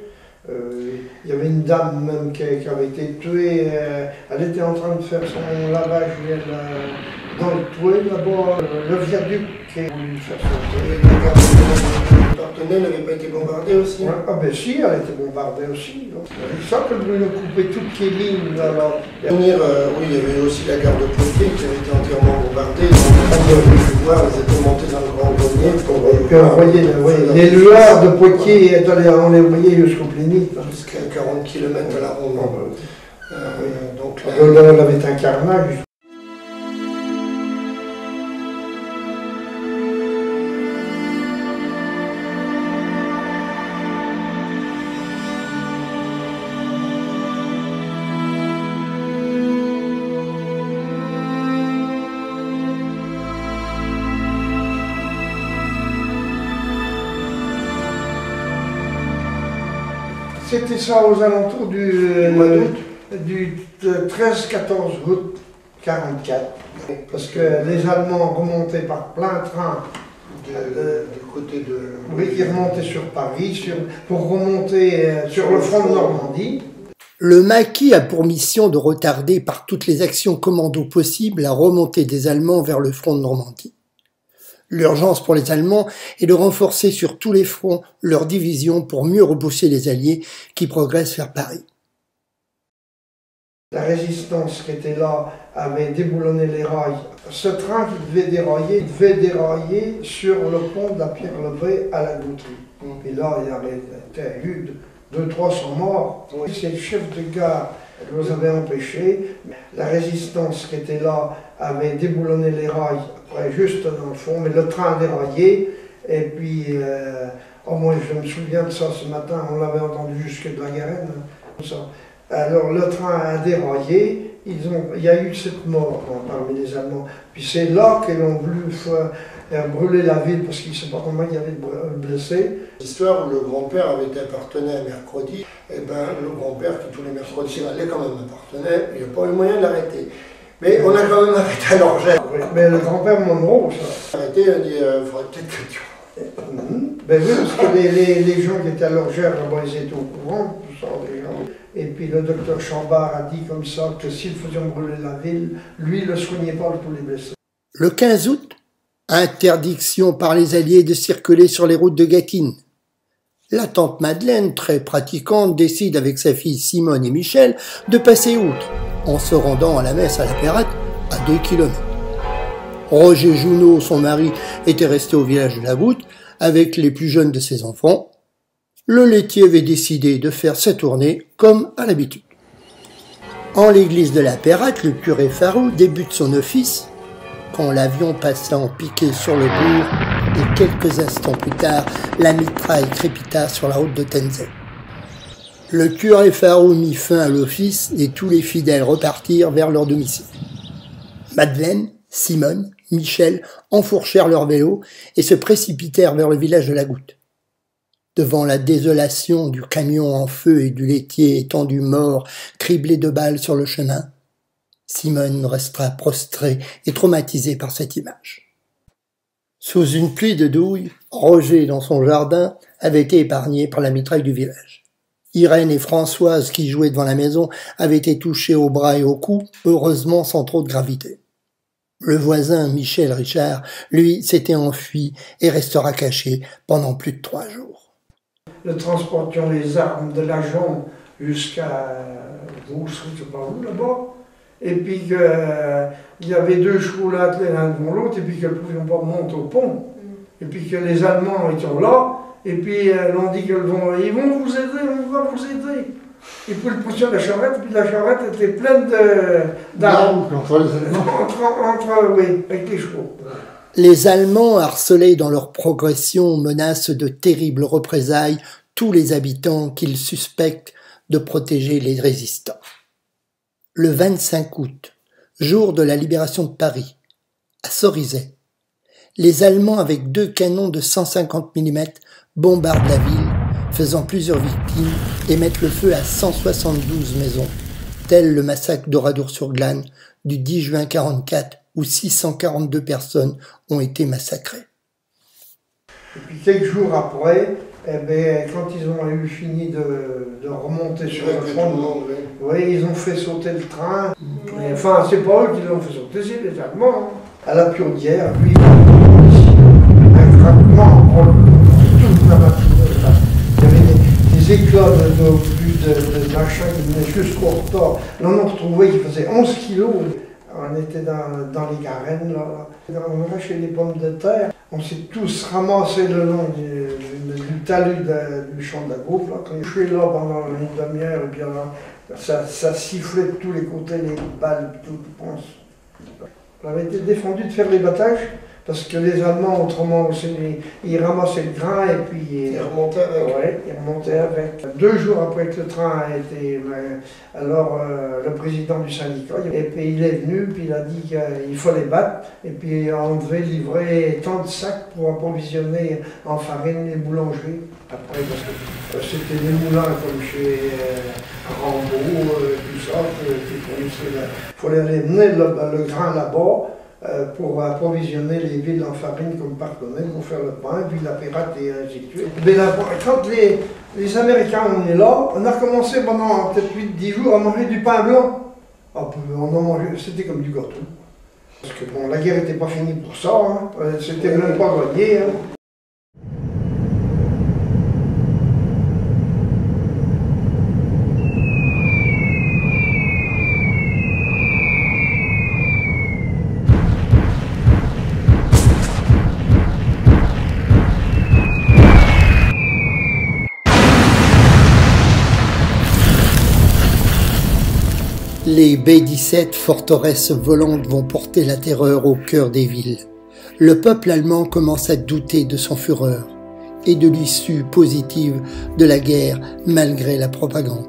Il y avait une dame même qui, qui avait été tuée, euh, elle était en train de faire son lavage elle, euh, dans le toit là-bas, euh, le viaduc qui a voulu faire sauter. La Partenay n'avait pas été bombardée aussi? Ouais, ah ben si, elle a été bombardée aussi. C'est ça que Bruno coupait toutes les lignes. Alors. Euh, oui, il y avait aussi la gare de Poitiers qui avait été entièrement bombardée. Donc on peut voir, elles étaient montées dans le grand grenier. Et puis on voyait, voyait les lueurs de Poitiers, on les voyait jusqu'au Plénite. Jusqu'à quarante kilomètres à la ronde. Euh, oui. Donc là, on avait un carnage. C'était ça aux alentours du, du, mois du treize quatorze août quarante-quatre. Parce que les Allemands remontaient par plein train. De, de, du côté de... Oui, qui remontaient sur Paris, sur, pour remonter euh, sur le front de Normandie. Le maquis a pour mission de retarder par toutes les actions commando possibles la remontée des Allemands vers le front de Normandie. L'urgence pour les Allemands est de renforcer sur tous les fronts leurs divisions pour mieux repousser les Alliés qui progressent vers Paris. La résistance qui était là avait déboulonné les rails. Ce train qui devait dérailler, devait dérailler sur le pont de la Pierre-Levée à la Gouterie. Et là, il y avait eu deux cents trois cents morts. C'est le chef de gare qui nous avait empêchés. La résistance qui était là avait déboulonné les rails, après juste dans le fond, mais le train a déraillé. Et puis, euh, oh, moi je me souviens de ça ce matin, on l'avait entendu jusque de la Garenne. Ça. Alors le train a déraillé, ils ont, il y a eu sept morts parmi les Allemands. Puis c'est là qu'ils ont voulu faire brûler la ville parce qu'ils ne savent pas combien il y avait de blessés. L'histoire où le grand-père avait appartenu à Mercredi, et ben le grand-père qui tous les mercredis allait quand même appartenait, il n'y a pas eu moyen de l'arrêter. Mais on a quand même arrêté à l'Orgère. Oui, mais le grand-père Monroe, ça. Arrêté, on dit, il euh, faudrait peut-être que tu... Mmh. Ben oui, parce que les, les, les gens qui étaient à l'Orgère, là-bas, ils étaient au courant, tout ça, les gens. Et puis le docteur Chambard a dit comme ça que s'il faisait brûler la ville, lui, il ne soignait pas tous les blessés. Le quinze août, interdiction par les Alliés de circuler sur les routes de Gâtine. La tante Madeleine, très pratiquante, décide avec sa fille Simone et Michel de passer outre, en se rendant à la messe à la Perrette, à deux kilomètres. Roger Junot, son mari, était resté au village de la Goutte avec les plus jeunes de ses enfants. Le laitier avait décidé de faire sa tournée comme à l'habitude. En l'église de la Perrette, le curé Farou débute son office quand l'avion passait en piqué sur le bourg et quelques instants plus tard, la mitraille crépita sur la route de Tenzet. Le curé Farou mit fin à l'office et tous les fidèles repartirent vers leur domicile. Madeleine, Simone, Michel enfourchèrent leur vélo et se précipitèrent vers le village de la Goutte. Devant la désolation du camion en feu et du laitier étendu mort, criblé de balles sur le chemin, Simone resta prostrée et traumatisée par cette image. Sous une pluie de douilles, Roger, dans son jardin, avait été épargné par la mitraille du village. Irène et Françoise, qui jouaient devant la maison, avaient été touchées au bras et au cou, heureusement sans trop de gravité. Le voisin, Michel Richard, lui, s'était enfui et restera caché pendant plus de trois jours. Nous transportions les armes de l'agent jusqu'à vous, je ne sais pas où, là-bas. Et puis qu'il euh, y avait deux chevaux là, l'un devant l'autre, et puis qu'ils ne pouvions pas monter au pont. Et puis que les Allemands étaient là, et puis euh, on dit qu'ils vont, ils vont vous aider, on va vous aider. Et puis le poussaient la charrette, et puis la charrette était pleine d'armes. Entre, entre, oui, avec les chevaux. Les Allemands, harcelés dans leur progression, menacent de terribles représailles tous les habitants qu'ils suspectent de protéger les résistants. Le vingt-cinq août, jour de la libération de Paris, à Cerizay, les Allemands avec deux canons de cent cinquante millimètres bombardent la ville, faisant plusieurs victimes et mettent le feu à cent soixante-douze maisons, tel le massacre d'Oradour-sur-Glane du dix juin quarante-quatre, où six cent quarante-deux personnes ont été massacrées. Et puis quelques jours après, eh bien, quand ils ont eu fini de, de remonter sur le front, oui. Oui, ils ont fait sauter le train. Ouais. Enfin, c'est pas eux qui l'ont fait sauter, c'est les Allemands. À la Purdière, lui, un craquement en toute la matinée. Il y avait des, des éclats de, de, de, de machin qui venaient jusqu'au retard. Là, on a retrouvé qui faisait onze kilos. On était dans, dans les Garennes, là. On arrachait les pommes de terre. On s'est tous ramassés le long du, du, du talus de, du champ de la Goutte. Quand je suis là pendant une demi-heure, et puis là, ça, ça sifflait de tous les côtés, les balles, tout, je pense. On avait été défendu de faire les battages Parce que les Allemands, autrement, ils ramassaient le grain et puis ils remontaient avec. Ouais, ils remontaient avec. Deux jours après que le train a été. Alors, euh, le président du syndicat, et puis il est venu, puis il a dit qu'il faut les battre, et puis on devait livrer tant de sacs pour approvisionner en farine les boulangeries. Après, parce que c'était des moulins comme chez euh, Rambaud, euh, tout ça, il fallait aller mener le, le grain là-bas. Euh, pour approvisionner les villes en farine comme Parthenay pour faire le pain, puis la pirate et ainsi de suite. Mais là, quand les, les Américains on est là, on a recommencé pendant peut-être huit dix jours à manger du pain blanc. Ah, on en mangeait, c'était comme du gâteau. Parce que bon, la guerre n'était pas finie pour ça, hein. C'était même pas gagné. Hein. Les B dix-sept forteresses volantes vont porter la terreur au cœur des villes. Le peuple allemand commence à douter de son Führer et de l'issue positive de la guerre malgré la propagande.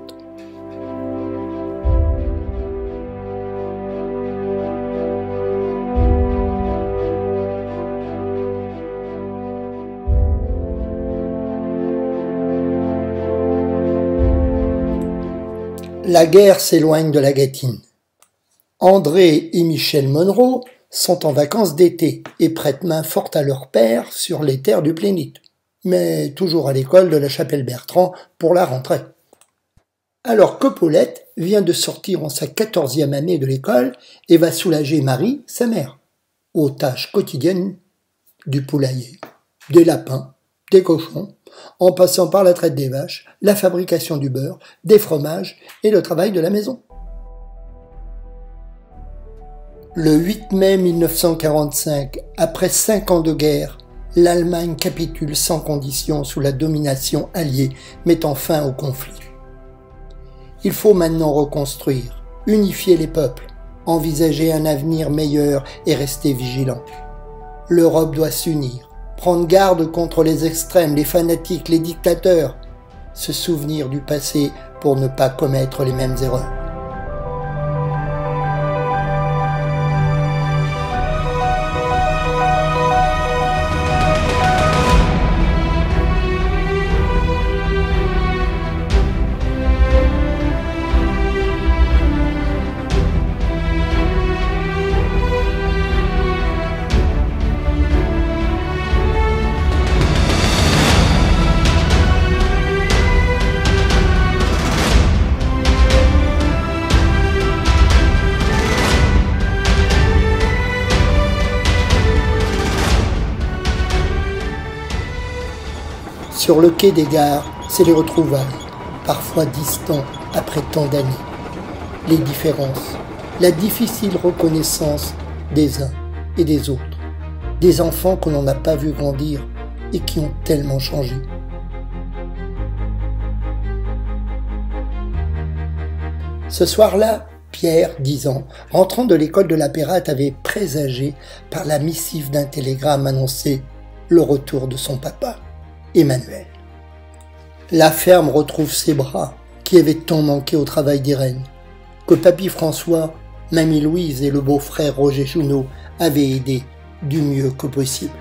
La guerre s'éloigne de la Gâtine. André et Michel Monroe sont en vacances d'été et prêtent main forte à leur père sur les terres du Plénite, mais toujours à l'école de la Chapelle-Bertrand pour la rentrée. Alors que Paulette vient de sortir en sa quatorzième année de l'école et va soulager Marie, sa mère, aux tâches quotidiennes du poulailler, des lapins, des cochons, en passant par la traite des vaches, la fabrication du beurre, des fromages et le travail de la maison. Le huit mai mille neuf cent quarante-cinq, après cinq ans de guerre, l'Allemagne capitule sans condition sous la domination alliée, mettant fin au conflit. Il faut maintenant reconstruire, unifier les peuples, envisager un avenir meilleur et rester vigilant. L'Europe doit s'unir, prendre garde contre les extrêmes, les fanatiques, les dictateurs, se souvenir du passé pour ne pas commettre les mêmes erreurs. Sur le quai des gares, c'est les retrouvailles, parfois distants après tant d'années. Les différences, la difficile reconnaissance des uns et des autres. Des enfants que l'on n'a pas vu grandir et qui ont tellement changé. Ce soir-là, Pierre, dix ans, rentrant de l'école de la Pérate, avait présagé par la missive d'un télégramme annoncé le retour de son papa. Emmanuel. La ferme retrouve ses bras, qui avaient tant manqué au travail d'Irène, que papy François, mamie Louise et le beau-frère Roger Junot avaient aidé du mieux que possible.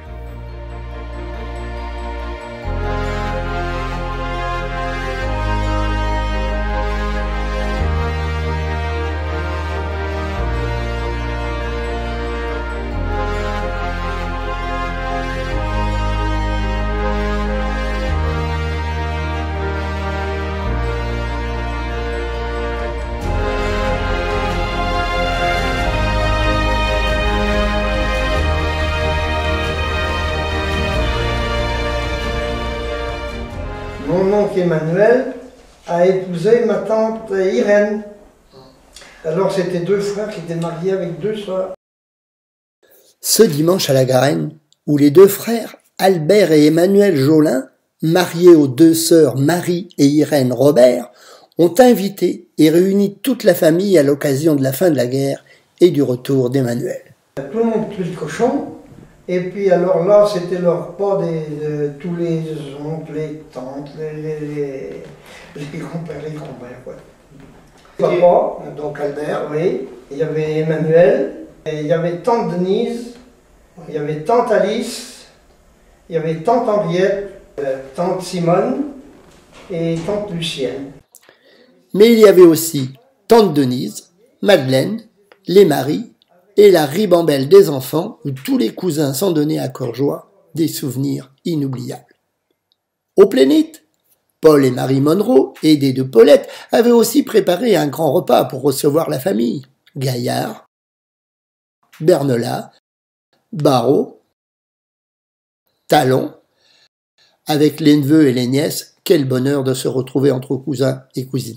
Mon oncle Emmanuel a épousé ma tante Irène. Alors c'était deux frères qui étaient mariés avec deux sœurs. Ce dimanche à la Garenne, où les deux frères, Albert et Emmanuel Jolin, mariés aux deux sœurs Marie et Irène Robert, ont invité et réuni toute la famille à l'occasion de la fin de la guerre et du retour d'Emmanuel. Tout le monde tue le cochon, Et puis alors là, c'était le repas des, de tous les oncles, les tantes, les, les, les, les grands-pères, les grands-mères, quoi. Papa, donc Albert. oui, il y avait Emmanuel, et il y avait tante Denise, il y avait tante Alice, il y avait tante Henriette, tante Simone et tante Lucienne. Mais il y avait aussi tante Denise, Madeleine, les maris et la ribambelle des enfants où tous les cousins s'en donnaient à cœur joie des souvenirs inoubliables. Au Plénite, Paul et Marie Monroe, aidés de Paulette, avaient aussi préparé un grand repas pour recevoir la famille. Gaillard, Bernolat, Barrault, Talon. Avec les neveux et les nièces, quel bonheur de se retrouver entre cousins et cousines.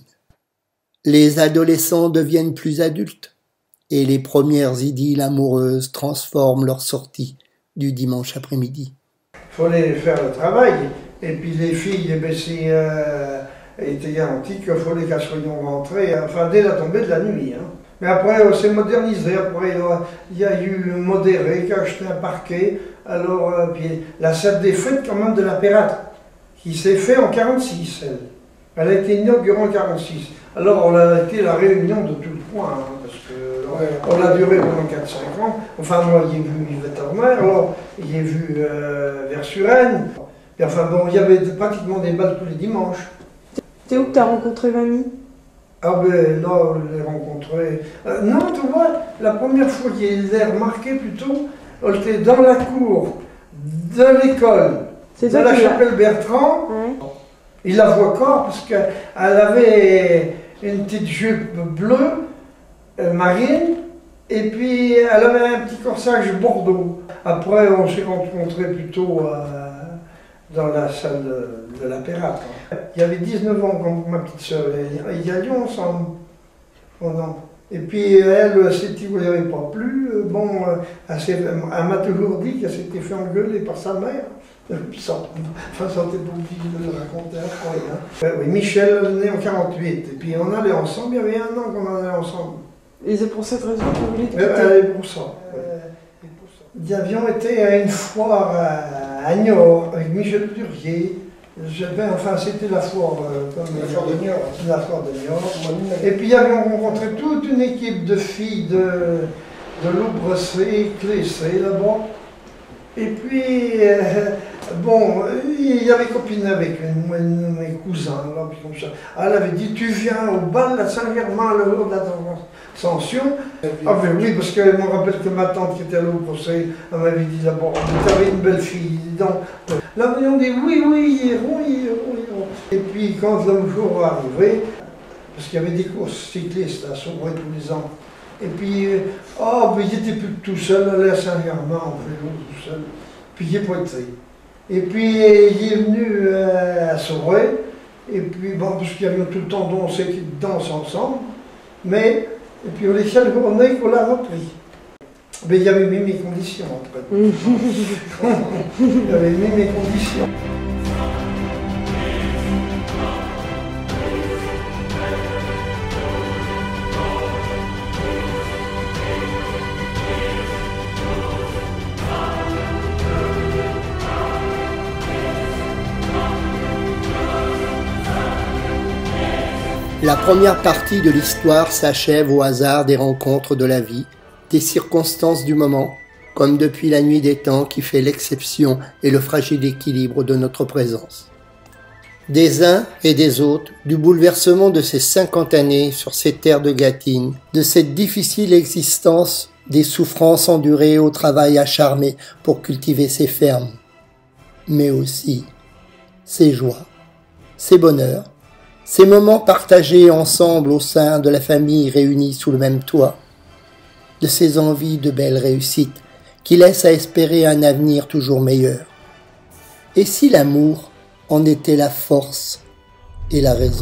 Les adolescents deviennent plus adultes et les premières idylles amoureuses transforment leur sortie du dimanche après-midi. Il fallait faire le travail, et puis les filles, eh bien, c'est, euh, étaient garanties qu'il fallait qu'elles soient rentrées, enfin dès la tombée de la nuit. Hein. Mais après, on s'est modernisé, après il y a eu Modéré qui a acheté un parquet, alors euh, puis la salle des fêtes quand même de la Pérate, qui s'est fait en quarante-six, elle. Elle a été inaugurée en quarante-six. Alors on a été la réunion de tout le coin, hein, parce que ouais, on a duré pendant quatre cinq ans. Enfin moi j'ai vu Yvette Horner, alors j'ai vu euh, Vers-sur-Aisne. Et enfin bon, il y avait pratiquement des balles tous les dimanches. C'est où que tu as rencontré mamie? Ah ben là, je l'ai rencontré. Euh, non, tu vois, la première fois que je l'ai remarqué plutôt, elle était dans la cour de l'école, de la chapelle Bertrand. Ouais. Il la voit encore parce qu'elle avait une petite jupe bleue, euh, marine, et puis elle avait un petit corsage bordeaux. Après, on s'est rencontrés plutôt euh, dans la salle de, de la Pérate. Il y avait dix-neuf ans quand ma petite soeur, ils y allions ensemble pendant. Et puis elle, c'était où il n'y avait pas plu, bon, elle, elle m'a toujours dit qu'elle s'était fait engueuler par sa mère. Ça, enfin, ça n'était pas obligé de le raconter après. Hein. Oui, Michel venait en quarante-huit, et puis on allait ensemble, il y avait un an qu'on allait ensemble. Et c'est pour cette raison que vous voulez quitter? euh, pour ça. Euh, Nous avions été à une foire à, à Niort avec Michel Durier. Enfin, c'était la foire, euh, comme la foire de Niort. La foire de Niort. Et puis, nous avions rencontré toute une équipe de filles de, de Loubressé, Clessé, là-bas. Et puis, euh, bon, il y avait copiné avec une, une, mes cousins, là, puis comme ça. Elle avait dit, tu viens au bal de Saint-Germain, le jour de l'Ascension. Ah ben oui, parce que je me rappelle que ma tante qui était à l'Aubressé, elle m'avait dit d'abord, tu avais une belle fille, dis donc. Là, ils ont dit, oui, oui, ils iront, ils iront, ils iront. Et puis, quand le jour est arrivé, parce qu'il y avait des courses cyclistes à Sauray tous les ans, et puis, oh, mais j'étais plus tout seul, aller à Saint-Germain en vélo tout seul. Puis j'ai pas été. Et puis il est venu euh, à Sauray, et puis bon, parce qu'il y avait tout le temps dansé, qui dansent ensemble, mais, et puis les seules journées qu'on l'a repris. Mais il y avait mis mes conditions après. Il y avait mis mes conditions. La première partie de l'histoire s'achève au hasard des rencontres de la vie, des circonstances du moment, comme depuis la nuit des temps qui fait l'exception et le fragile équilibre de notre présence. Des uns et des autres, du bouleversement de ces cinquante années sur ces terres de Gâtine, de cette difficile existence, des souffrances endurées au travail acharné pour cultiver ces fermes, mais aussi ces joies, ces bonheurs, ces moments partagés ensemble au sein de la famille réunie sous le même toit, de ces envies de belles réussites qui laissent à espérer un avenir toujours meilleur. Et si l'amour en était la force et la raison ?